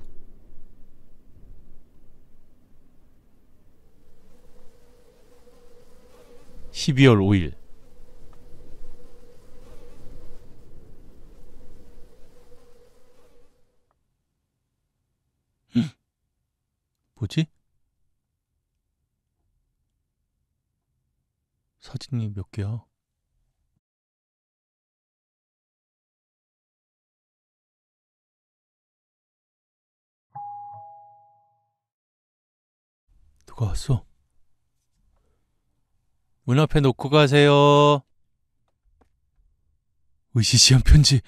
(12월 5일) 뭐지? 사진이 몇 개야? 누가 왔어? 문 앞에 놓고 가세요. 으시시한 편지.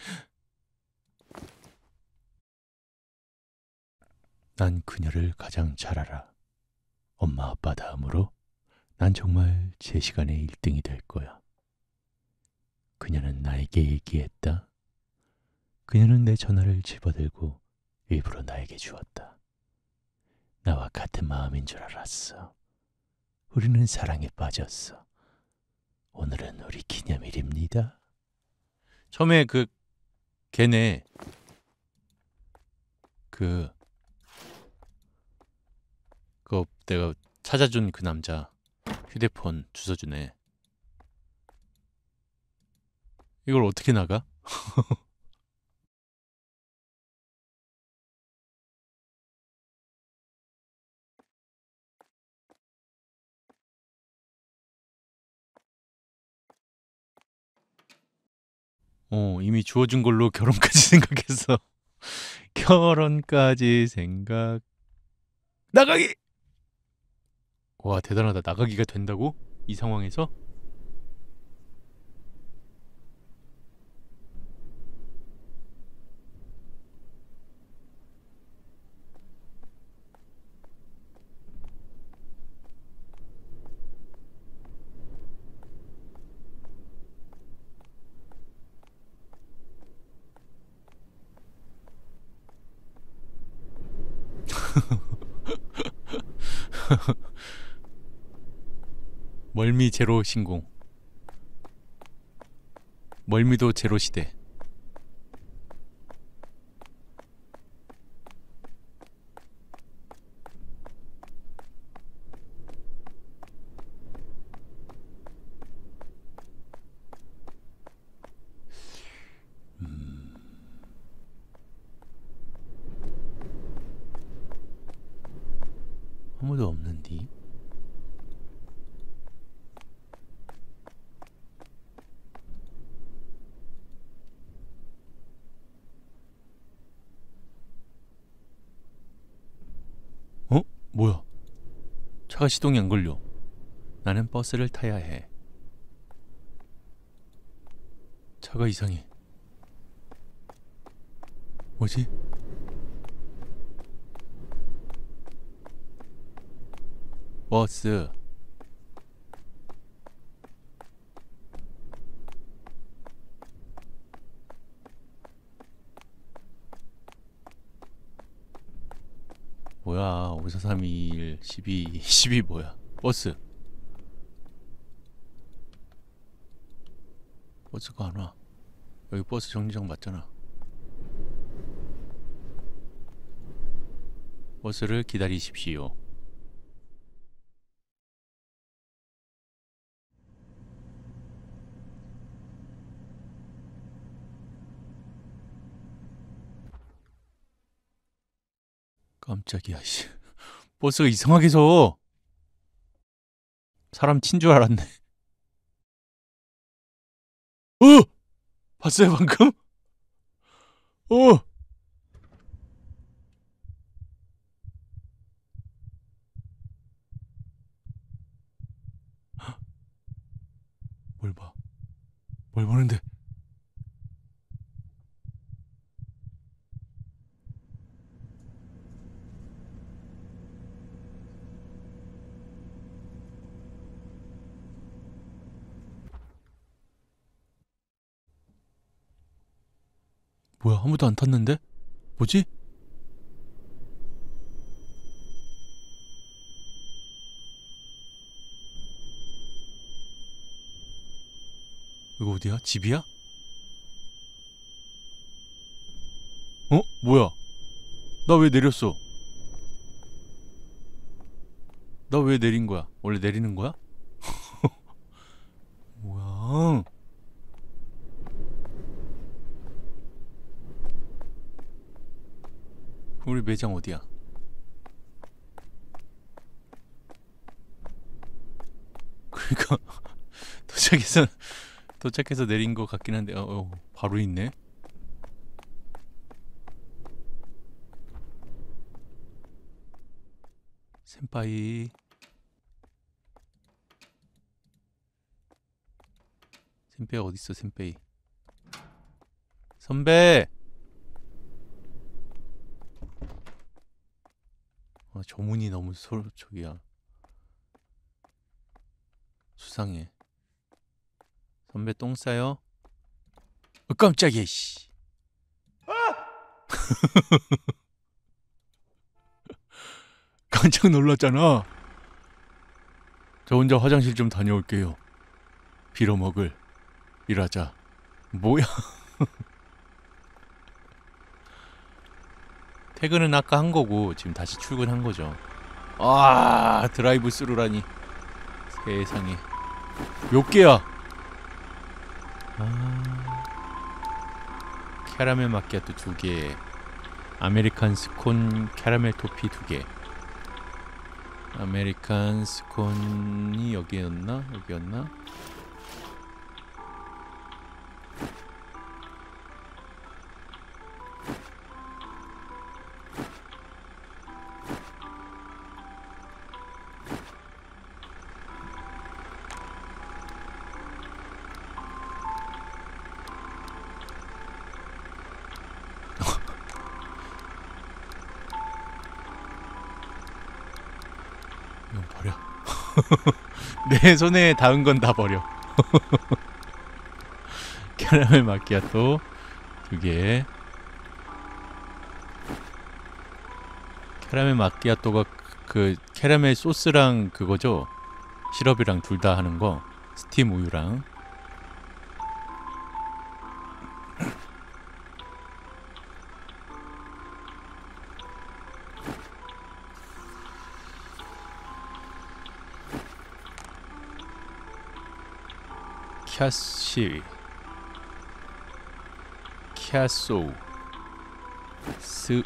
난 그녀를 가장 잘 알아. 엄마 아빠 다음으로 난 정말 제 시간에 1등이 될 거야. 그녀는 나에게 얘기했다. 그녀는 내 전화를 집어들고 일부러 나에게 주었다. 나와 같은 마음인 줄 알았어. 우리는 사랑에 빠졌어. 오늘은 우리 기념일입니다. 처음에 걔네 그거 내가 찾아준 그 남자 휴대폰 주소 주네. 이걸 어떻게 나가? 이미 주어진 걸로 결혼까지 생각했어. 결혼까지 생각. 나가기! 와, 대단하다. 나가기가 된다고? 이 상황에서? 멀미 제로 신공. 멀미도 제로 시대. 아무도 없는디? 뭐야? 차가 시동이 안 걸려. 나는 버스를 타야 해. 차가 이상해. 뭐지? 버스. 뭐야? 5431 12 뭐야? 버스. 버스가 안 와. 여기 버스 정류장 맞잖아. 버스를 기다리십시오. 깜짝이야, 씨. 버스가 이상하게 서. 사람 친 줄 알았네. 봤어요, 방금? 뭘 봐? 뭘 보는데? 뭐야, 아무도 안 탔는데? 뭐지? 이거 어디야? 집이야? 뭐야? 나 왜 내렸어? 나 왜 내린 거야? 원래 내리는 거야? 뭐야? 우리 매장 어디야? 그러니까 도착해서 내린 거 같긴 한데 바로 있네. 센파이. 센페이 어딨어, 센페이. 선배! 저 문이 너무 저기야. 수상해. 선배 똥 싸요? 깜짝이야, 씨. 깜짝 놀랐잖아. 저 혼자 화장실 좀 다녀올게요. 빌어먹을. 일하자. 뭐야? 퇴근은 아까 한 거고 지금 다시 출근한 거죠. 드라이브 스루라니. 세상에. 몇 개야? 캐러멜 마키아토 2개, 아메리칸 스콘 캐러멜 토피 2개. 아메리칸 스콘이 여기였나? 이건 버려. 내 손에 닿은 건 다 버려. 캐러멜 마키아토 2개. 캐러멜 마키아토가 그 캐러멜 소스랑 그거죠? 시럽이랑 둘 다 하는 거. 스팀 우유랑. 캬시 캬소 스우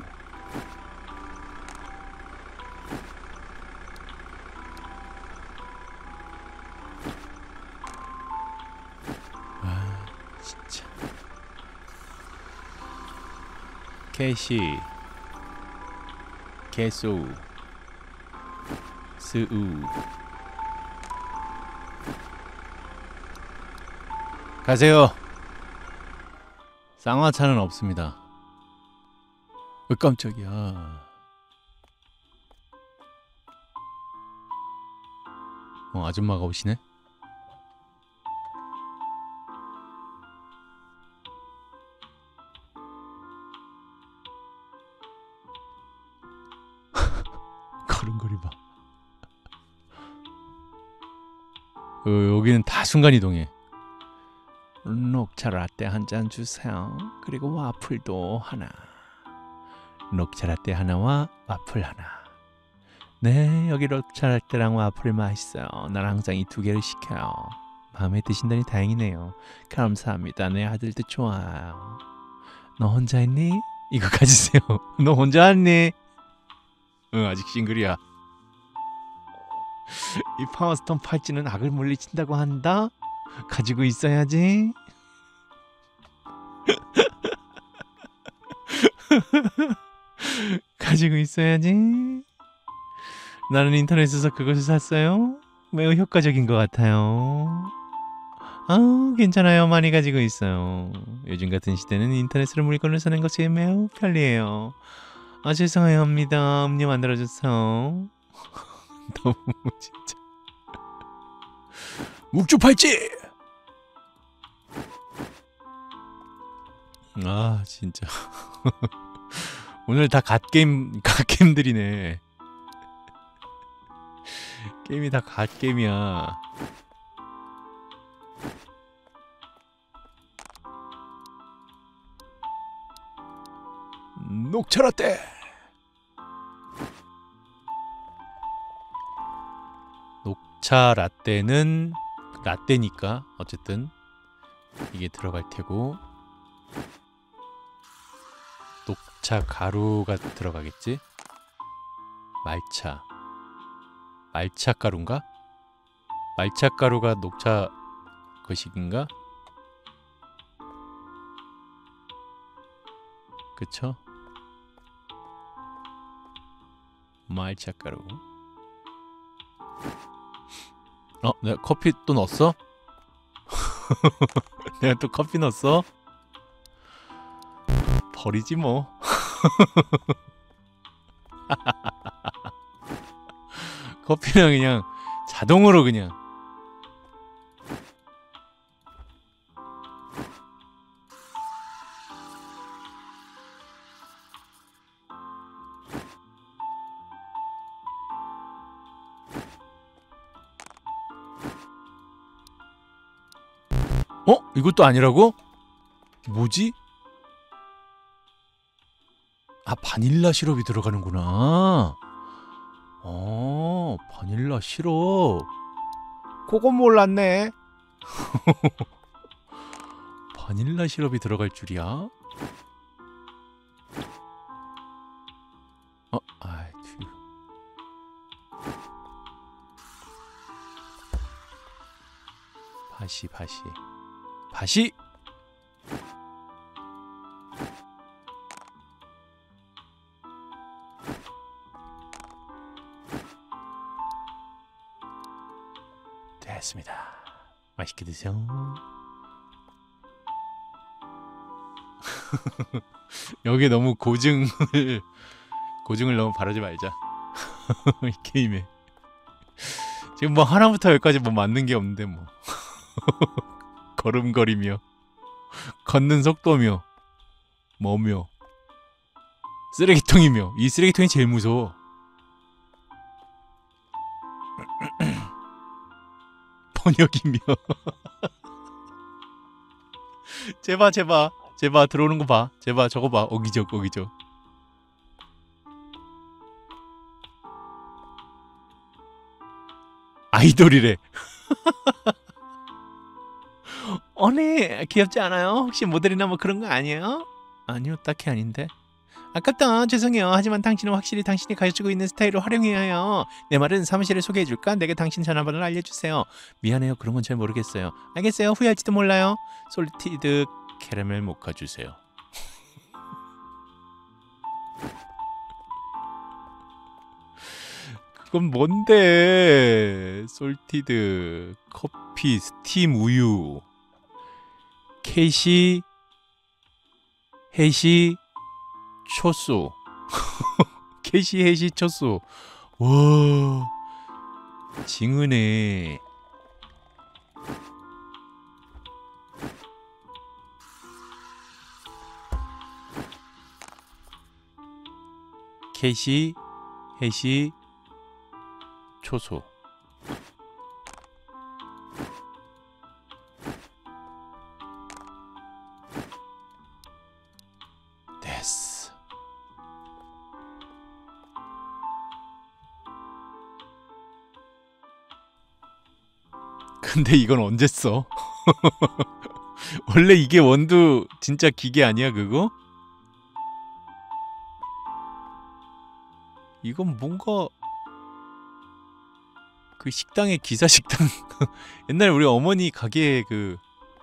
아 진짜 캐시 캐소 스우 가세요. 쌍화차는 없습니다. 깜짝이야. 아줌마가 오시네. 걸음걸이 봐. 여기는 다 순간이동해. 녹차 라떼 한 잔 주세요. 그리고 와플도 하나. 녹차 라떼 하나와 와플 하나. 네, 여기 녹차 라떼랑 와플 맛있어요. 난 항상 이 2개를 시켜요. 마음에 드신다니 다행이네요. 감사합니다. 내 아들도 좋아요. 너 혼자 있니? 이거 가지세요. 너 혼자 왔니? 응, 아직 싱글이야. 이 파워스톤 팔찌는 악을 물리친다고 한다. 가지고 있어야지. 가지고 있어야지. 나는 인터넷에서 그것을 샀어요. 매우 효과적인 것 같아요. 괜찮아요. 많이 가지고 있어요. 요즘 같은 시대는 인터넷으로 물건을 사는 것이 매우 편리해요. 죄송해요 합니다. 음료 만들어줘서. 너무 진짜. 묵주 팔찌! 진짜. 오늘 다 갓게임들이네. 게임이 다 갓게임이야. 녹차 라떼! 녹차 라떼는 라떼니까 어쨌든 이게 들어갈 테고, 녹차 가루가 들어가겠지? 말차 가루인가? 말차 가루가 녹차 거식인가? 그쵸? 말차 가루. 내가 커피 또 넣었어? 내가 또 커피 넣었어? 버리지 뭐. 커피는 그냥 자동으로 그냥. 이것도 아니라고? 뭐지? 바닐라 시럽이 들어가는구나. 바닐라 시럽. 그건 몰랐네. 바닐라 시럽이 들어갈 줄이야? 바시. 됐습니다. 맛있게 드세요. 여기 너무 고증을 너무 바라지 말자. 이 게임에. 지금 뭐 하나부터 열까지 뭐 맞는 게 없는데 뭐. 걸음걸이며 걷는 속도며 뭐며 쓰레기통이며. 이 쓰레기통이 제일 무서워. 번역이며. 제발 제발 제발 들어오는 거 봐. 제발 저거 봐. 어기적 어기적. 아이돌이래. 어네 귀엽지 않아요? 혹시 모델이나 뭐 그런 거 아니에요? 아니요 딱히 아닌데. 아깝다. 죄송해요. 하지만 당신은 확실히 당신이 가지고 있는 스타일을 활용해야 해요. 내 말은 사무실을 소개해줄까? 내게 당신 전화번호를 알려주세요. 미안해요. 그런 건 잘 모르겠어요. 알겠어요. 후회할지도 몰라요. 솔티드 캐러멜 모카 주세요. 그건 뭔데? 솔티드 커피 스팀 우유 캐시 해시 초소. 캐시 해시 초소. 와 징은해. 캐시 해시 초소. 됐어. 근데 이건 언제 써? 원래 이게 원두 진짜 기계 아니야 그거? 이건 뭔가 그 식당의 기사 식당. 옛날에 우리 어머니 가게에 그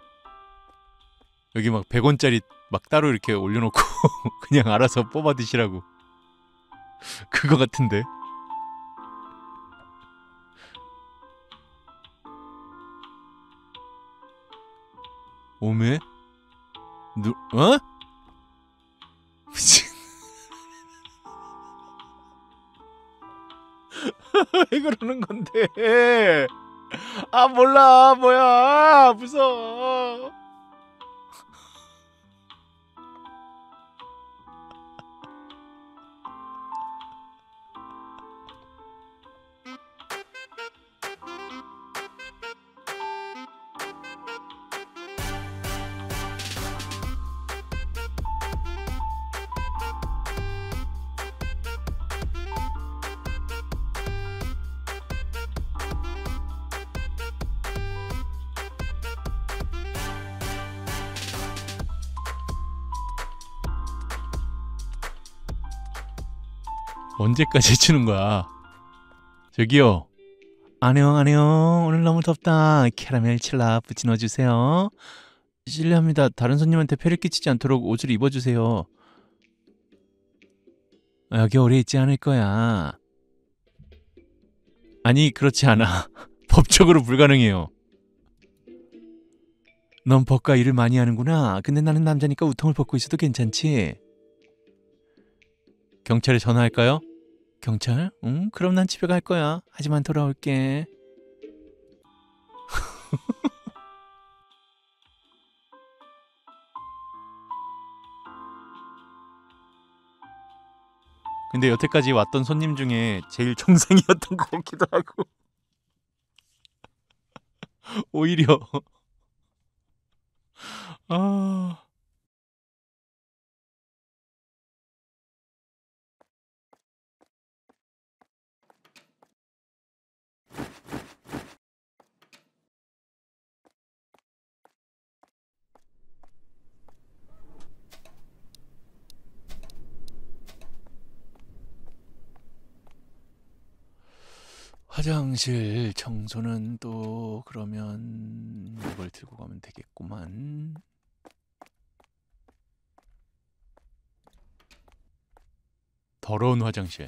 여기 막 100원짜리 막 따로 이렇게 올려놓고 그냥 알아서 뽑아 드시라고. 그거 같은데. 오메? 어? 미친. 왜 그러는 건데? 아 몰라 뭐야 무서워. 언제까지 해주는 거야? 저기요. 안녕 오늘 너무 덥다. 캐러멜 칠라 부치너 주세요. 실례합니다. 다른 손님한테 폐를 끼치지 않도록 옷을 입어주세요. 여기 오래 있지 않을 거야. 아니 그렇지 않아. 법적으로 불가능해요. 넌 법과 일을 많이 하는구나. 근데 나는 남자니까 우통을 벗고 있어도 괜찮지? 경찰에 전화할까요? 경찰? 응, 그럼 난 집에 갈 거야. 하지만 돌아올게. 근데 여태까지 왔던 손님 중에 제일 정상이었던 것 같기도 하고. 오히려. 아... 화장실 청소는 또 그러면 이걸 들고 가면 되겠구만. 더러운 화장실.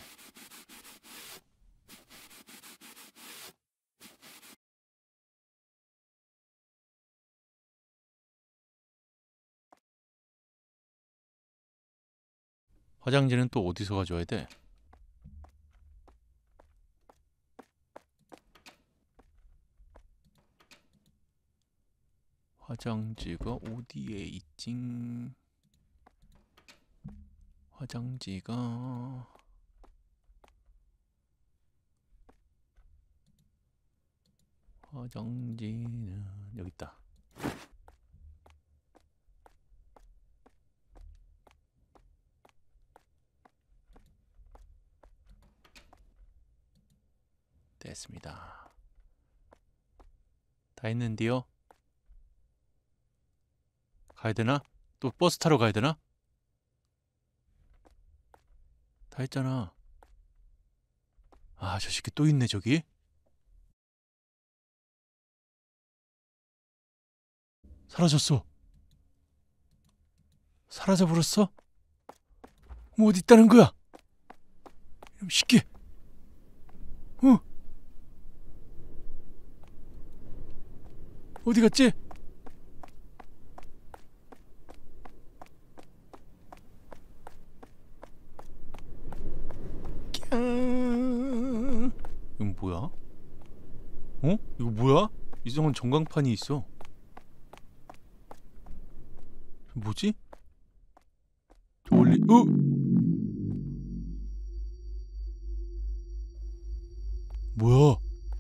화장지는 또 어디서 가져와야 돼? 화장지가 어디에 있지? 화장지가 화장지는 여기 있다. 됐습니다. 다 했는데요. 가야 되나? 또 버스 타러 가야 되나? 다 했잖아. 아, 저 새끼 또 있네 저기. 사라졌어. 사라져버렸어? 뭐 어디 있다는 거야? 이놈 새끼. 어디 갔지? 이건 뭐야? 어? 이거 뭐야? 이상한 전광판이 있어. 뭐지? 저 원래 뭐야?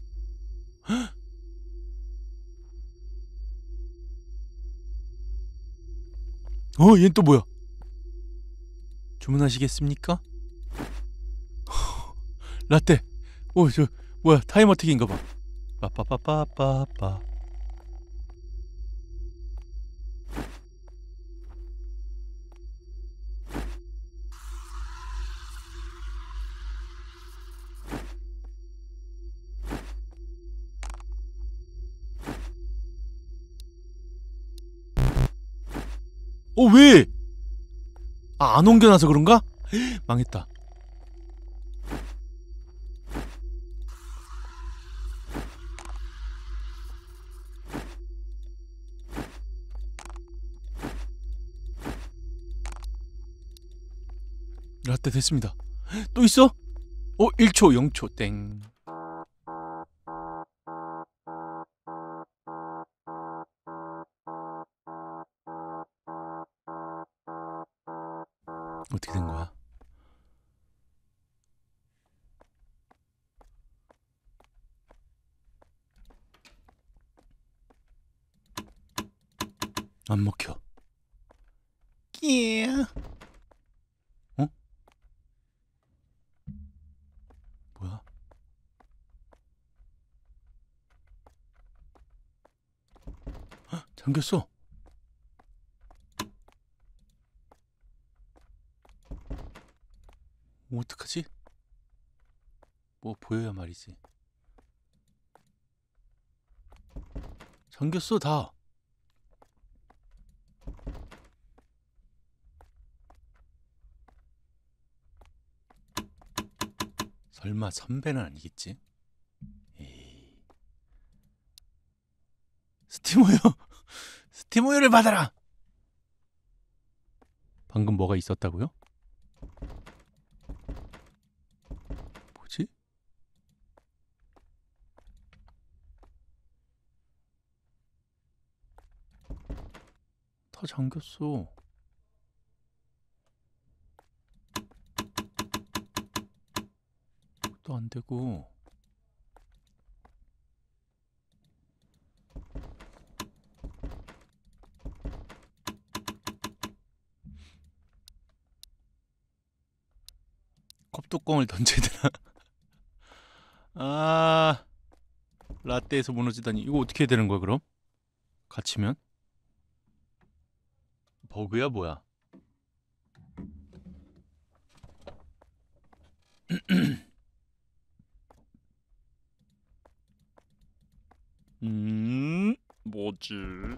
얘는 또 뭐야? 주문하시겠습니까? 라떼. 저 뭐야? 타임어택인가 봐. 빠빠빠빠빠빠. 왜? 안 옮겨놔서 그런가? 망했다. 라떼 됐습니다. 또 있어? 1초 0초 땡. 어떻게 된 거야? 안 먹혀. 뭐야? 잠겼어. 어떡하지? 뭐 보여야 말이지. 잠겼어 다. 설마 선배는 아니겠지? 에이. 스팀우유! 스팀우유를 받아라! 방금 뭐가 있었다고요? 뭐지? 다 잠겼어. 또 안 되고. 컵뚜껑을 던져야 되나? 아, 라떼에서 무너지다니. 이거 어떻게 해야 되는 거야 그럼? 갇히면? 버그야 뭐야? 뭐지?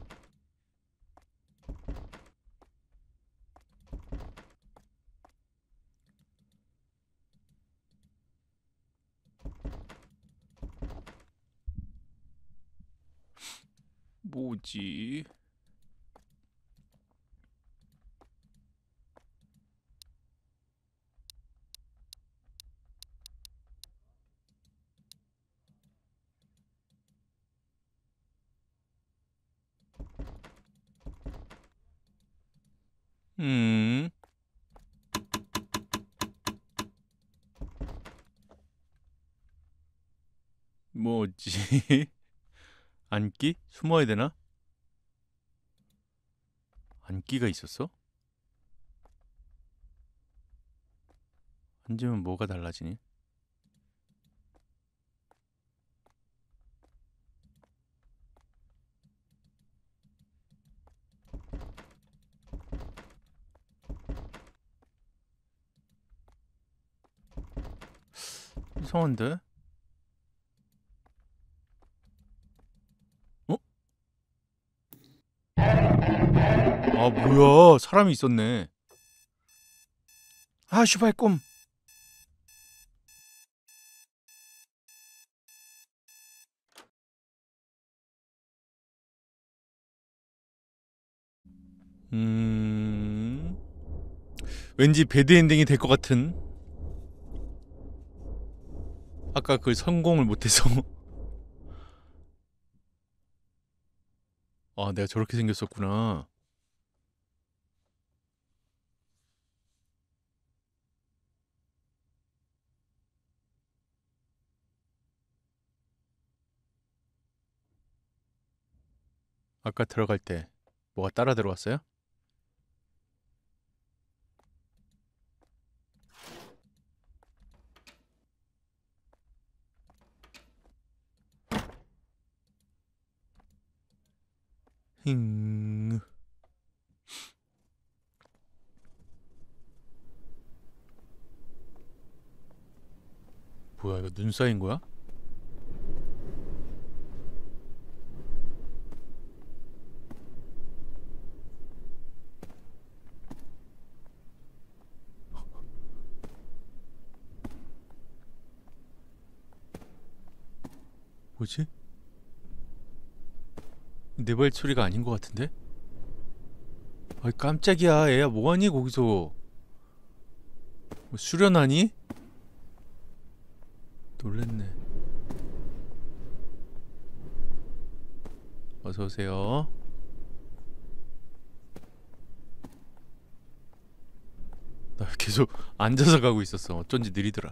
뭐지? 음. 뭐지? 안기? 숨어야 되나? 안기가 있었어? 앉으면 뭐가 달라지니? 이상한데? 어? 아 뭐야, 사람이 있었네. 아 슈발 꿈. 왠지 배드 엔딩이 될 것 같은. 아까 그 성공을 못해서. 아 내가 저렇게 생겼었구나. 아까 들어갈 때 뭐가 따라 들어왔어요? 힝. 뭐야 이거 눈 쌓인 거야? 뭐지? 내 발소리가 아닌 것 같은데? 아이 깜짝이야. 애야 뭐하니 거기서? 뭐 수련하니? 놀랬네. 어서오세요. 나 계속 앉아서 가고 있었어. 어쩐지 느리더라.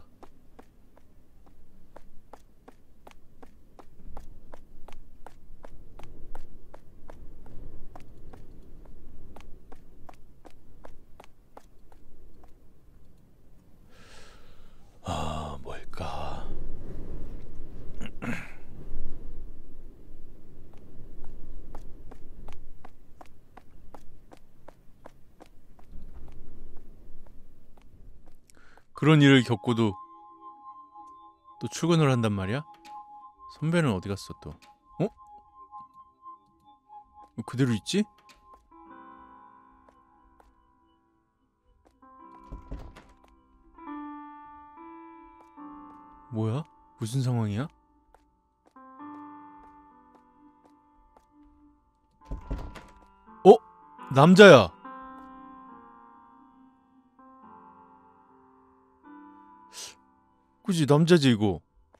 아 뭘까? 그런 일을 겪고도 또 출근을 한단 말이야? 선배는 어디 갔어 또? 어? 왜 그대로 있지? 뭐야? 무슨 상황이야? 어? 남자야. 그지 남자지 이거.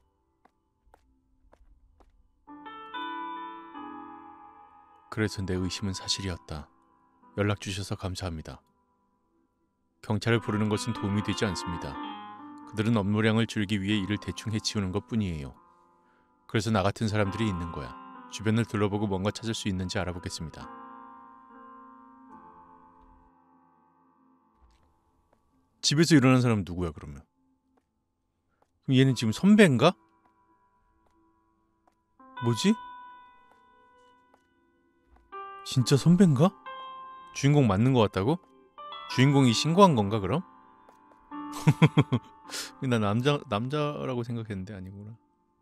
그래서 내 의심은 사실이었다. 연락 주셔서 감사합니다. 경찰을 부르는 것은 도움이 되지 않습니다. 그들은 업무량을 줄이기 위해 일을 대충 해치우는 것 뿐이에요. 그래서 나 같은 사람들이 있는 거야. 주변을 둘러보고 뭔가 찾을 수 있는지 알아보겠습니다. 집에서 일어난 사람은 누구야 그러면? 그럼 얘는 지금 선배인가? 뭐지? 진짜 선배인가? 주인공 맞는 것 같다고? 주인공이 신고한 건가 그럼? 나 남자라고 생각했는데 아니구나.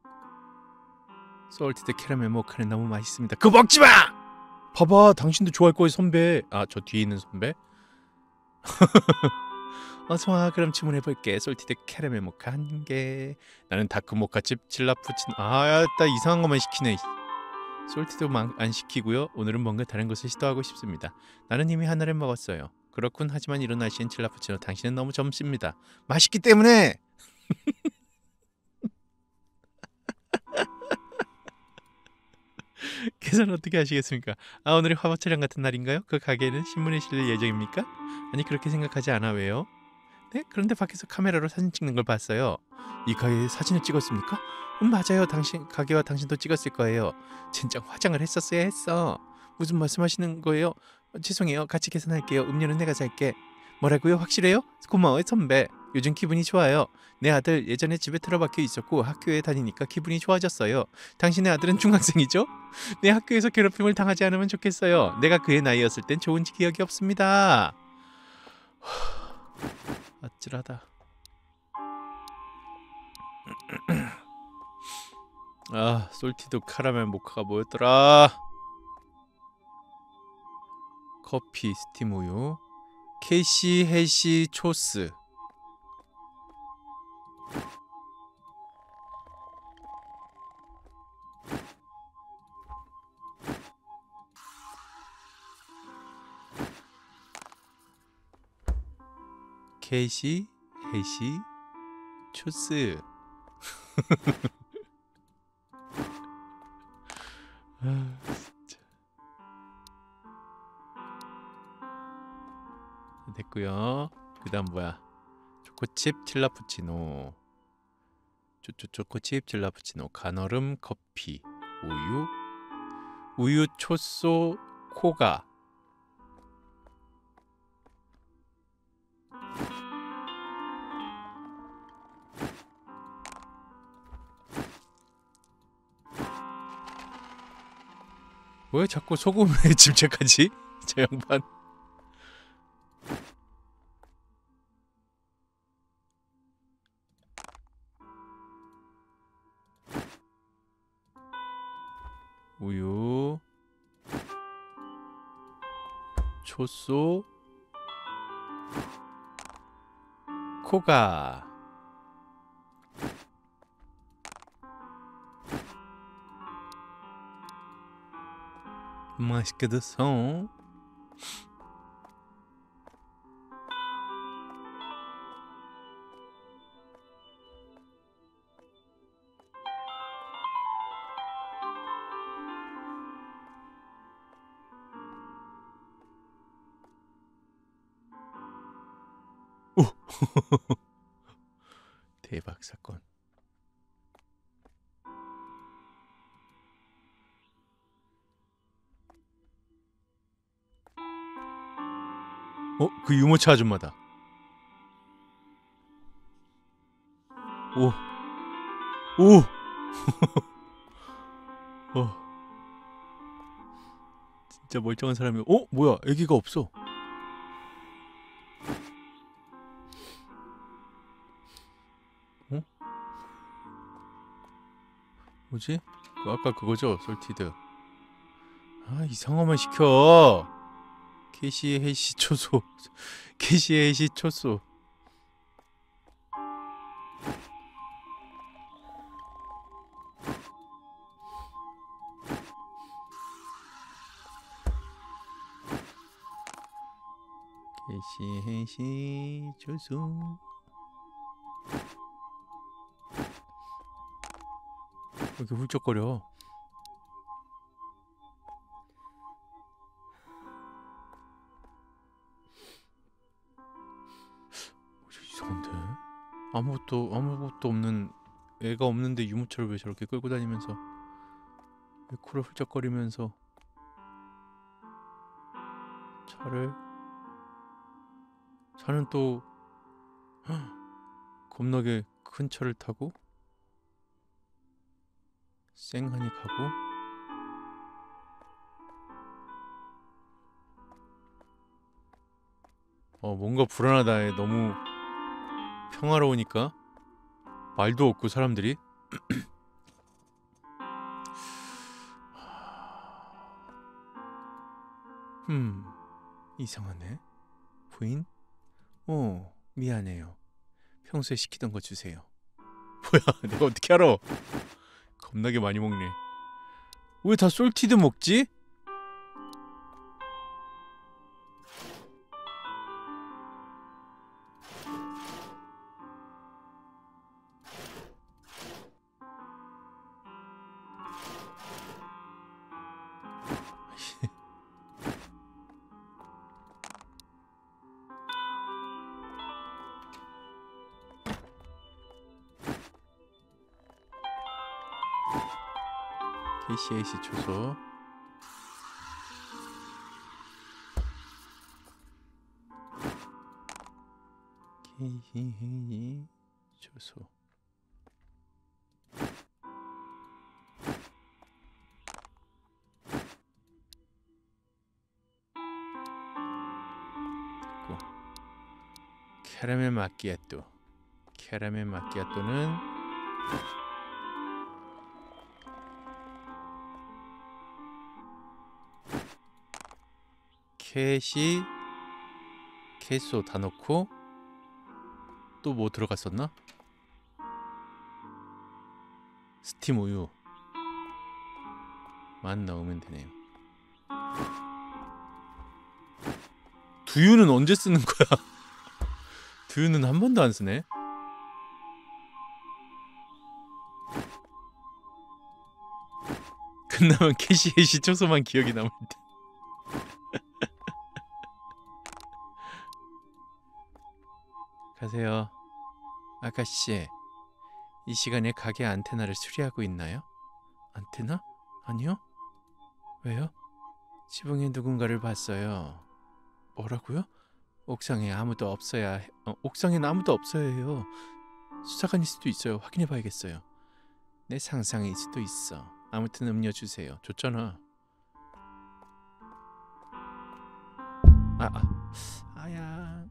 솔티드 캐러멜 모카는 너무 맛있습니다. 그거 먹지 마! 봐봐, 당신도 좋아할 거예요 선배. 아, 저 뒤에 있는 선배? 어서와, 그럼 주문해볼게. 솔티드 캐러멜 모카 한 개. 나는 다크 모카칩 칠라푸치노. 아, 나 이상한 것만 시키네. 솔티도 안 시키고요. 오늘은 뭔가 다른 것을 시도하고 싶습니다. 나는 이미 하나를 먹었어요. 그렇군. 하지만 이런 날씨엔 칠라푸치노 당신은 너무 젊습니다. 맛있기 때문에. 계산 어떻게 하시겠습니까? 아, 오늘이 화보 촬영 같은 날인가요? 그 가게에는 신문에 실릴 예정입니까? 아니, 그렇게 생각하지 않아. 왜요? 네? 그런데 밖에서 카메라로 사진 찍는 걸 봤어요. 이 가게에 사진을 찍었습니까? 맞아요. 당신 가게와 당신도 찍었을 거예요. 진작 화장을 했었어야 했어. 무슨 말씀하시는 거예요? 죄송해요. 같이 계산할게요. 음료는 내가 살게. 뭐라고요? 확실해요? 고마워요, 선배. 요즘 기분이 좋아요. 내 아들 예전에 집에 틀어박혀 있었고 학교에 다니니까 기분이 좋아졌어요. 당신의 아들은 중학생이죠? 내 학교에서 괴롭힘을 당하지 않으면 좋겠어요. 내가 그의 나이였을 땐 좋은 기억이 없습니다. 아찔하다. 아, 솔티드 카라멜 모카가 뭐였더라? 커피, 스팀 우유, 캐시 해시 초스. 캐시 해시 초스. 아, 진짜. 됐고요. 그다음 뭐야? 초코칩 칠라푸치노. 초코칩 칠라푸치노. 간얼음 커피. 우유 초소 코가. 왜 자꾸 소금에 집착하지? 저 양반. 우유 초소 코가. 맛있게 드세요. 오! 대박 사건. 그 유모차 아줌마다. 오. 오. 진짜 멀쩡한 사람이. 뭐야? 애기가 없어. 뭐지? 아까 그거죠, 솔티드. 아, 이상한 시켜. 캐시 해시 초소. 캐시 해시 초소. 캐시 해시 초소. 왜 이렇게 훌쩍거려? 이상한데? 아무것도 없는 애가 없는데 유모차를 왜 저렇게 끌고 다니면서 왜 코를 훌쩍거리면서 차는 또 겁나게 큰 차를 타고 쌩하니 가고. 뭔가 불안하다. 애 너무 평화로우니까 말도 없고 사람들이. 이상하네. 부인? 미안해요. 평소에 시키던 거 주세요. 뭐야, 내가 어떻게 알아? 겁나게 많이 먹네. 왜 다 솔티드 먹지? KCAC 초소. KCAC 초소. 캐러멜 마끼아또. 캐러멜 마끼아또는 캐시 캐소 다 넣고 또 뭐 들어갔었나? 스팀 우유 만 넣으면 되네요. 두유는 언제 쓰는 거야? 두유는 한 번도 안 쓰네. 끝나면 캐시에시 초소만 기억이 남을 때. 가세요. 아가씨, 이 시간에 가게 안테나를 수리하고 있나요? 안테나? 아니요. 왜요? 지붕에 누군가를 봤어요. 뭐라고요? 옥상에 아무도 없어야 옥상에는 아무도 없어야 해요. 수사관일 수도 있어요. 확인해봐야겠어요. 내 상상일 수도 있어. 아무튼 음료 주세요. 줬잖아. 아야.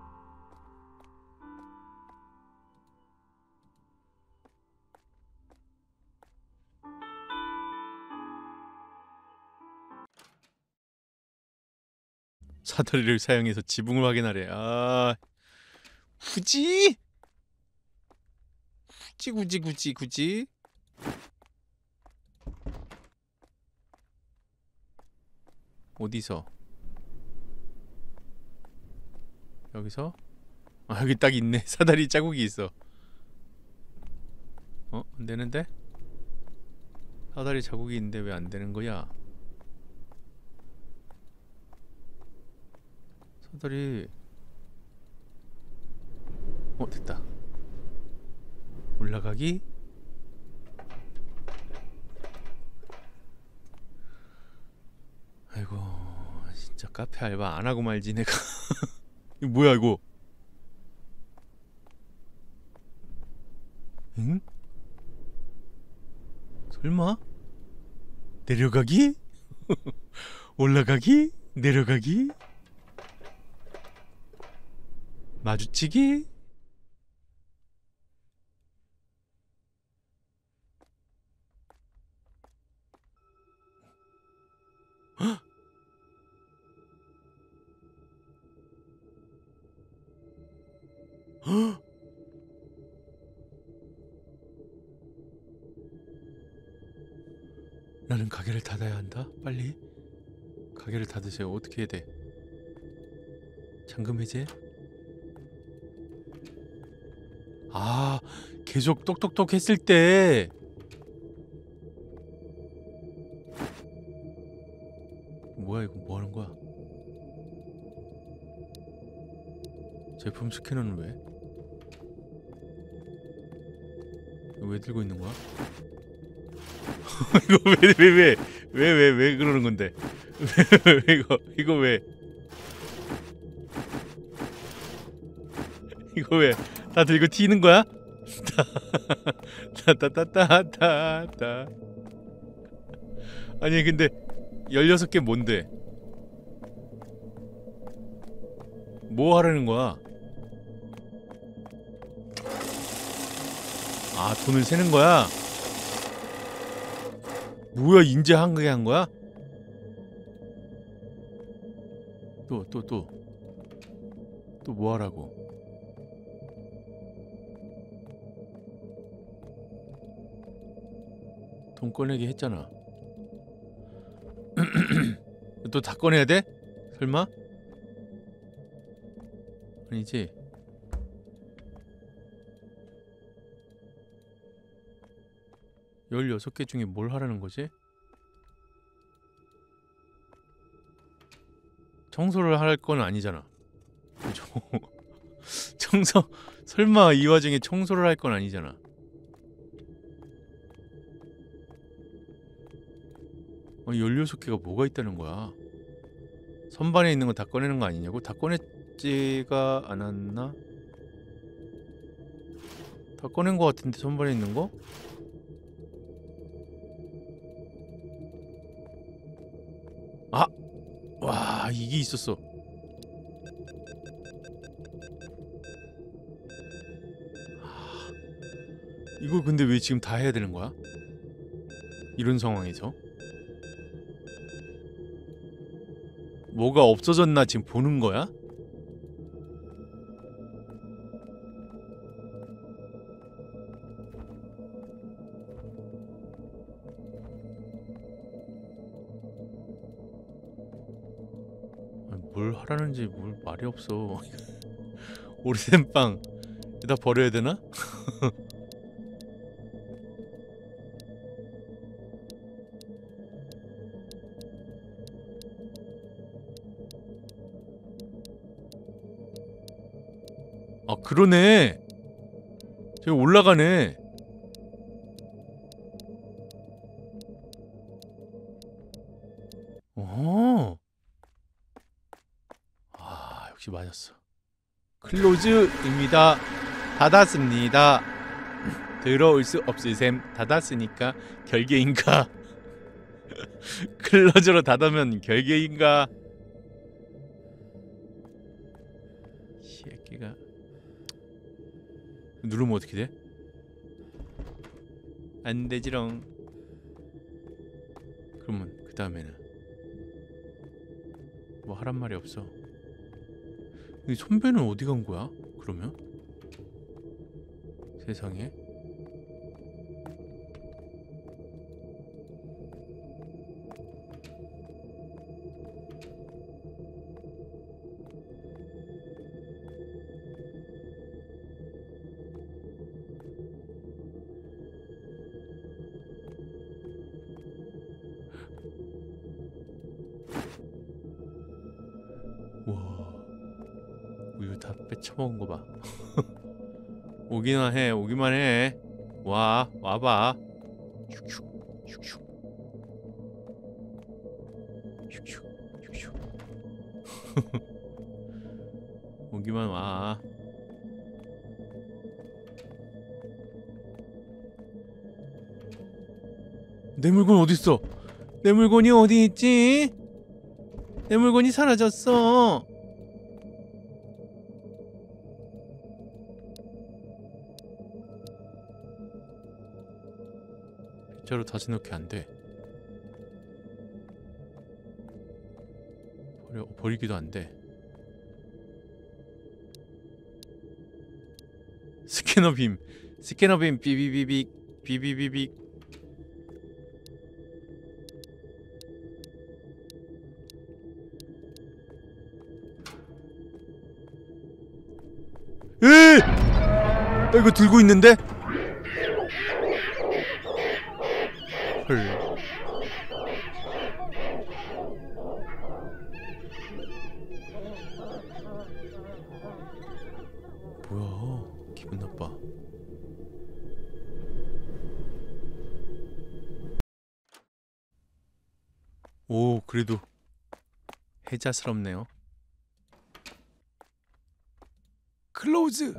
사다리를 사용해서 지붕을 확인하래. 아, 굳이? 굳이? 어디서? 여기서? 아, 여기 딱 있네. 사다리 자국이 있어. 안 되는데? 사다리 자국이 있는데 왜 안 되는 거야? 사다리. 됐다. 올라가기? 아이고, 진짜 카페 알바 안 하고 말지 내가. 이거 뭐야 이거? 응? 설마? 내려가기? 올라가기? 내려가기? 마주치기? 헉! 헉! 나는 가게를 닫아야 한다. 빨리 가게를 닫으세요. 어떻게 해야 돼? 잠금 해제? 아, 계속 똑똑똑 했을 때 뭐야 이거 뭐 하는 거야? 제품 스캐너는 왜 들고 있는 거야? 이거 왜 그러는 건데? 왜 이거 왜? 이거 왜? 다들 이거 튀는 거야? 따따따따따따. 아니 근데 16개 뭔데? 뭐 하라는 거야? 아, 돈을 세는 거야? 뭐야, 인제 한가게 한 거야? 또 뭐 하라고? 돈 꺼내기 했잖아. 또 다 꺼내야 돼? 설마? 아니지. 열여섯 개 중에 뭘 하라는 거지? 청소를 할 건 아니잖아. 그죠? 설마 이 와중에 청소를 할 건 아니잖아. 아니 16개가 뭐가 있다는 거야? 선반에 있는 거 다 꺼내는 거 아니냐고? 다 꺼냈지가 않았나? 다 꺼낸 거 같은데 선반에 있는 거? 아! 와 이게 있었어. 이걸 근데 왜 지금 다 해야 되는 거야? 이런 상황에서? 뭐가 없어졌나 지금 보는 거야? 아니, 뭘 하라는지 뭘 말이 없어. 오래된 빵 다 버려야 되나? 아 그러네. 저기 올라가네. 어. 아 역시 맞았어. 클로즈입니다. 닫았습니다. 들어올 수 없으셈. 닫았으니까 결계인가? 클로즈로 닫으면 결계인가? 새끼가 누르면 어떻게 돼? 안 되지롱. 그러면 그 다음에는 뭐 하란 말이 없어. 이 선배는 어디 간 거야? 그러면? 세상에. 와 우유 다 빼쳐먹은 거 봐. 오기만 해, 오기만 해. 와봐. 슉슉 슉슉 슉슉 슉슉. 오기만 와. 내 물건 어딨어? 내 물건이 어디 있지? 내 물건이 사라졌어. 빗자루 다시 넣기 안 돼. 버리기도 안 돼. 스캐너 빔 비비비빅 비비비빅. 에! 나 이거 들고 있는데? 헐. 뭐야? 기분 나빠. 오, 그래도 해자스럽네요. 클로즈.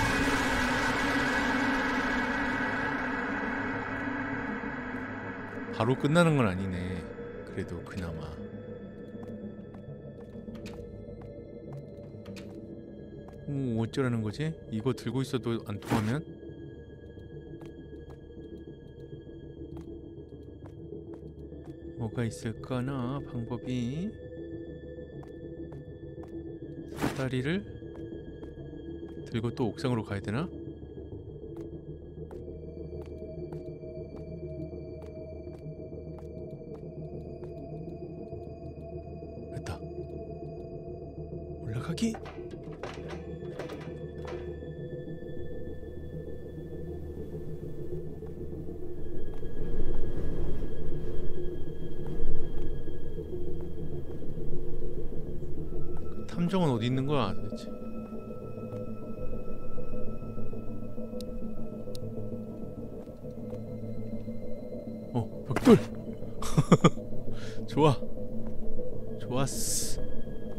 바로 끝나는 건 아니네. 그래도 그나마. 오, 어쩌라는 거지? 이거 들고 있어도 안 통하면? 뭐가 있을까나 방법이. 사다리를 들고 또 옥상으로 가야 되나? 됐다. 올라가기. 탐정은 어디 있는 거야 도대체? 벽돌. 좋아. 좋았어.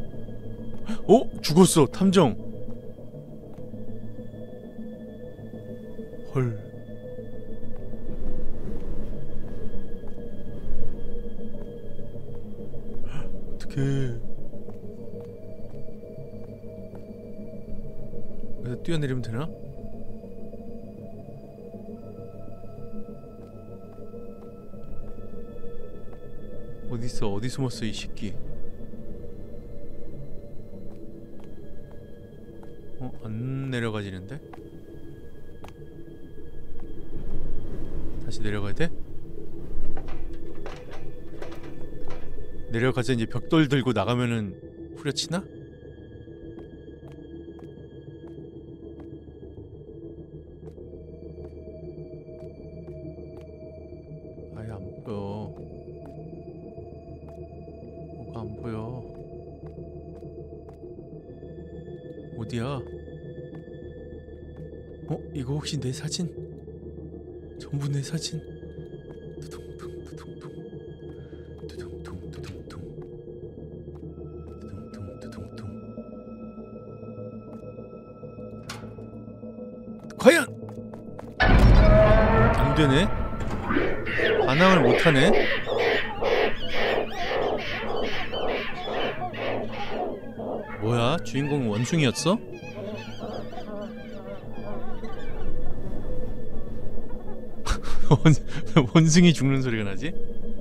죽었어. 탐정. 헐. 어떡해. 여기서 뛰어내리면 되나? 어딨어? 어디 숨었어 이 새끼? 안 내려가지는데? 다시 내려가야 돼? 내려가서 이제 벽돌 들고 나가면은 후려치나? 아예 안 보여. 뭐가 안 보여. 어디야? 이거 혹시 내 사진? 전부 내 사진? 두둥둥 두둥둥 두둥둥 두둥둥 두둥둥 두둥둥. 과연! 안 되네? 반항을 못 하네? 뭐야? 주인공은 원숭이였어? 원숭이 죽는 소리가 나지?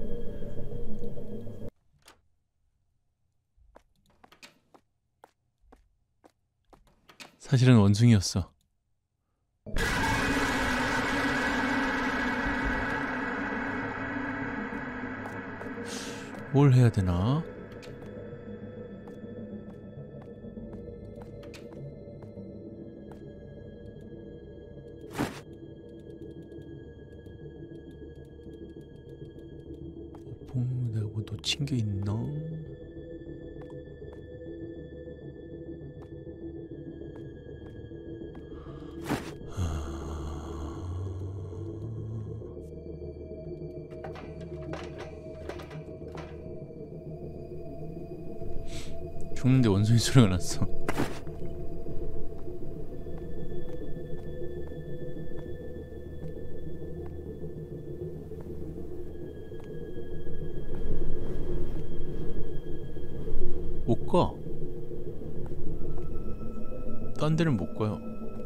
사실은 원숭이였어. 뭘 해야 되나? 내가 뭐 놓친 게 있나? 죽는데 원숭이 소리가 났어. 못 가. 딴 데는 못 가요.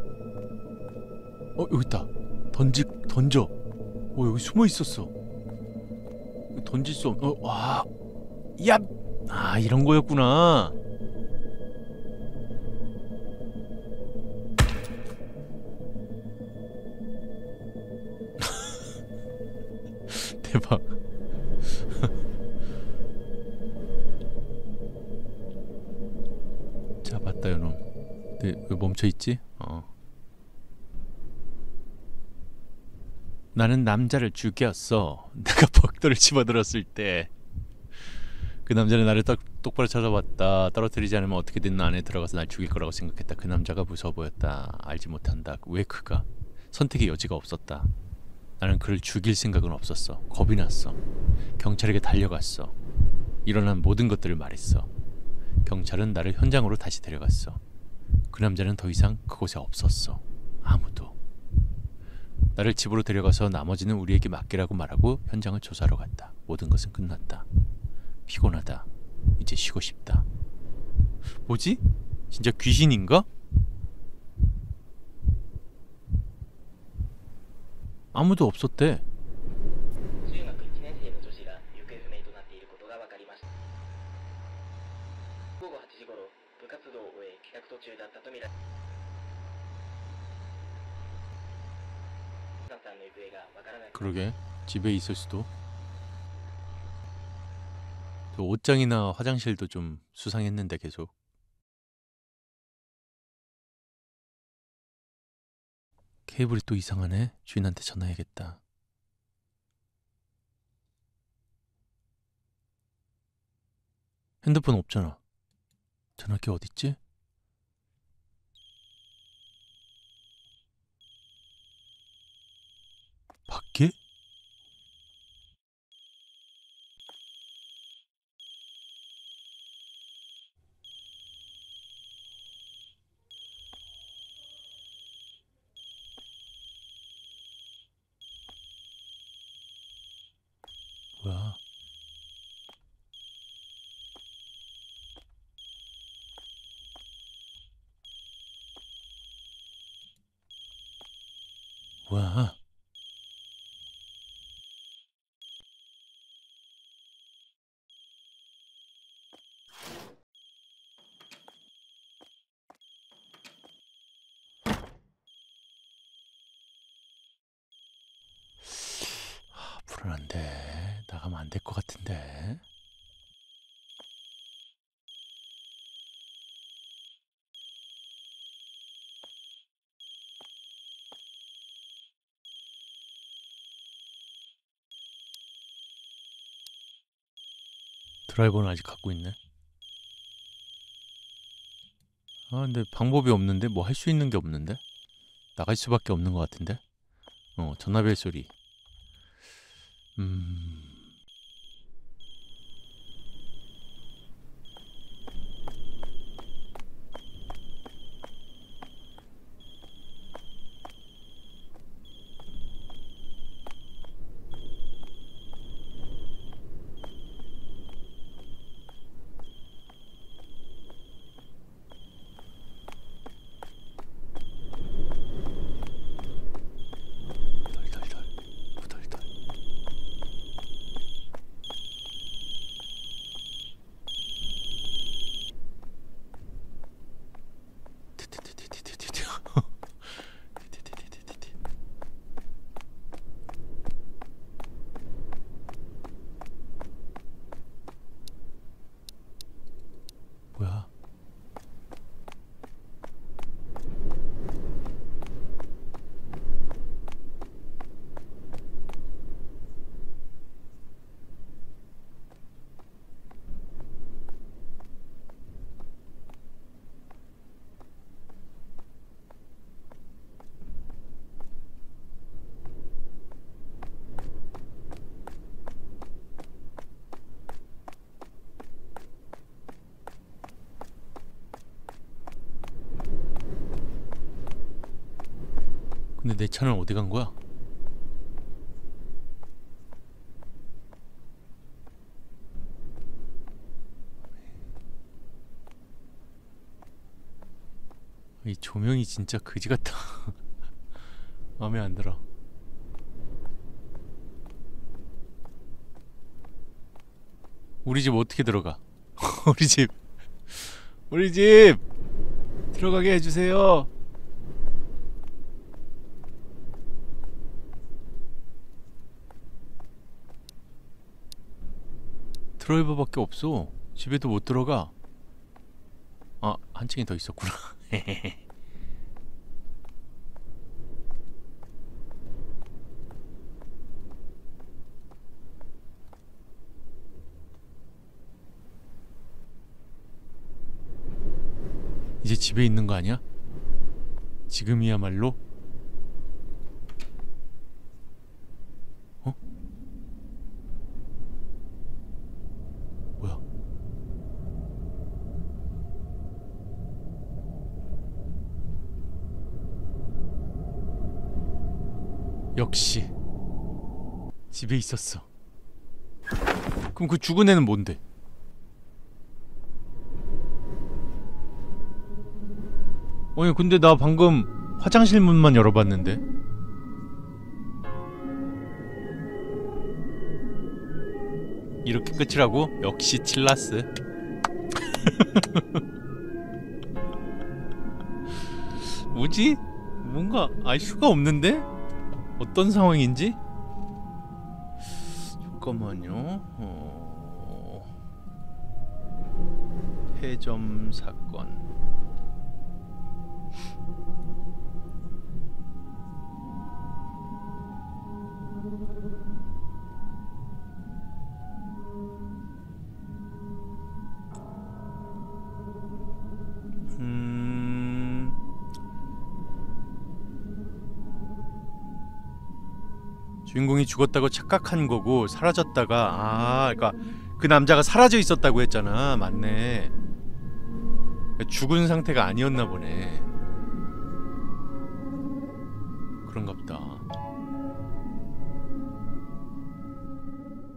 여기 있다. 던져. 여기 숨어 있었어. 던질 수 와. 야. 이런 거였구나. 대박. 잡았다 요놈. 근데 왜 멈춰있지? 나는 남자를 죽였어. 내가 벽돌을 집어들었을 때 그 남자는 나를 똑바로 쳐다봤다. 떨어뜨리지 않으면 어떻게든 안에 들어가서 날 죽일 거라고 생각했다. 그 남자가 무서워 보였다. 알지 못한다. 왜 그가? 선택의 여지가 없었다. 나는 그를 죽일 생각은 없었어. 겁이 났어. 경찰에게 달려갔어. 일어난 모든 것들을 말했어. 경찰은 나를 현장으로 다시 데려갔어. 그 남자는 더 이상 그곳에 없었어. 아무도. 나를 집으로 데려가서 나머지는 우리에게 맡기라고 말하고 현장을 조사하러 갔다. 모든 것은 끝났다. 피곤하다. 이제 쉬고 싶다. 뭐지? 진짜 귀신인가? 아무도 없었대. 그러게. 집에 있을 수도. 그 옷장이나 화장실도 좀 수상했는데 계속. 케이블이 또 이상하네. 주인한테 전화해야겠다. 핸드폰 없잖아. 전화기 어딨지? 밖에? 뭐야? 뭐야? 불안한데 나가면 안 될 것 같은데. 드라이버는 아직 갖고 있네. 아 근데 방법이 없는데 뭐 할 수 있는 게 없는데 나갈 수밖에 없는 것 같은데. 전화벨 소리. 덜덜덜 후덜덜. 티티티티티티티. 티티티티티티. 뭐야? 근데 내 차는 어디 간 거야? 이 조명이 진짜 그지 같다. 마음에 안 들어. 우리 집 어떻게 들어가? 우리 집 들어가게 해주세요. 드라이버밖에 없어. 집에도 못 들어가. 아, 한 층이 더 있었구나. 이제 집에 있는 거 아니야? 지금이야말로? 어? 뭐야? 역시 집에 있었어. 그럼 그 죽은 애는 뭔데? 아니 근데 나 방금 화장실 문만 열어봤는데. 이렇게 끝이라고? 역시 칠라스. 뭐지? 뭔가 알 수가 없는데? 어떤 상황인지? 잠깐만요. 폐점 사건. 주인공이 죽었다고 착각한 거고 사라졌다가 그러니까 그 남자가 사라져 있었다고 했잖아. 맞네. 죽은 상태가 아니었나 보네. 그런가 보다.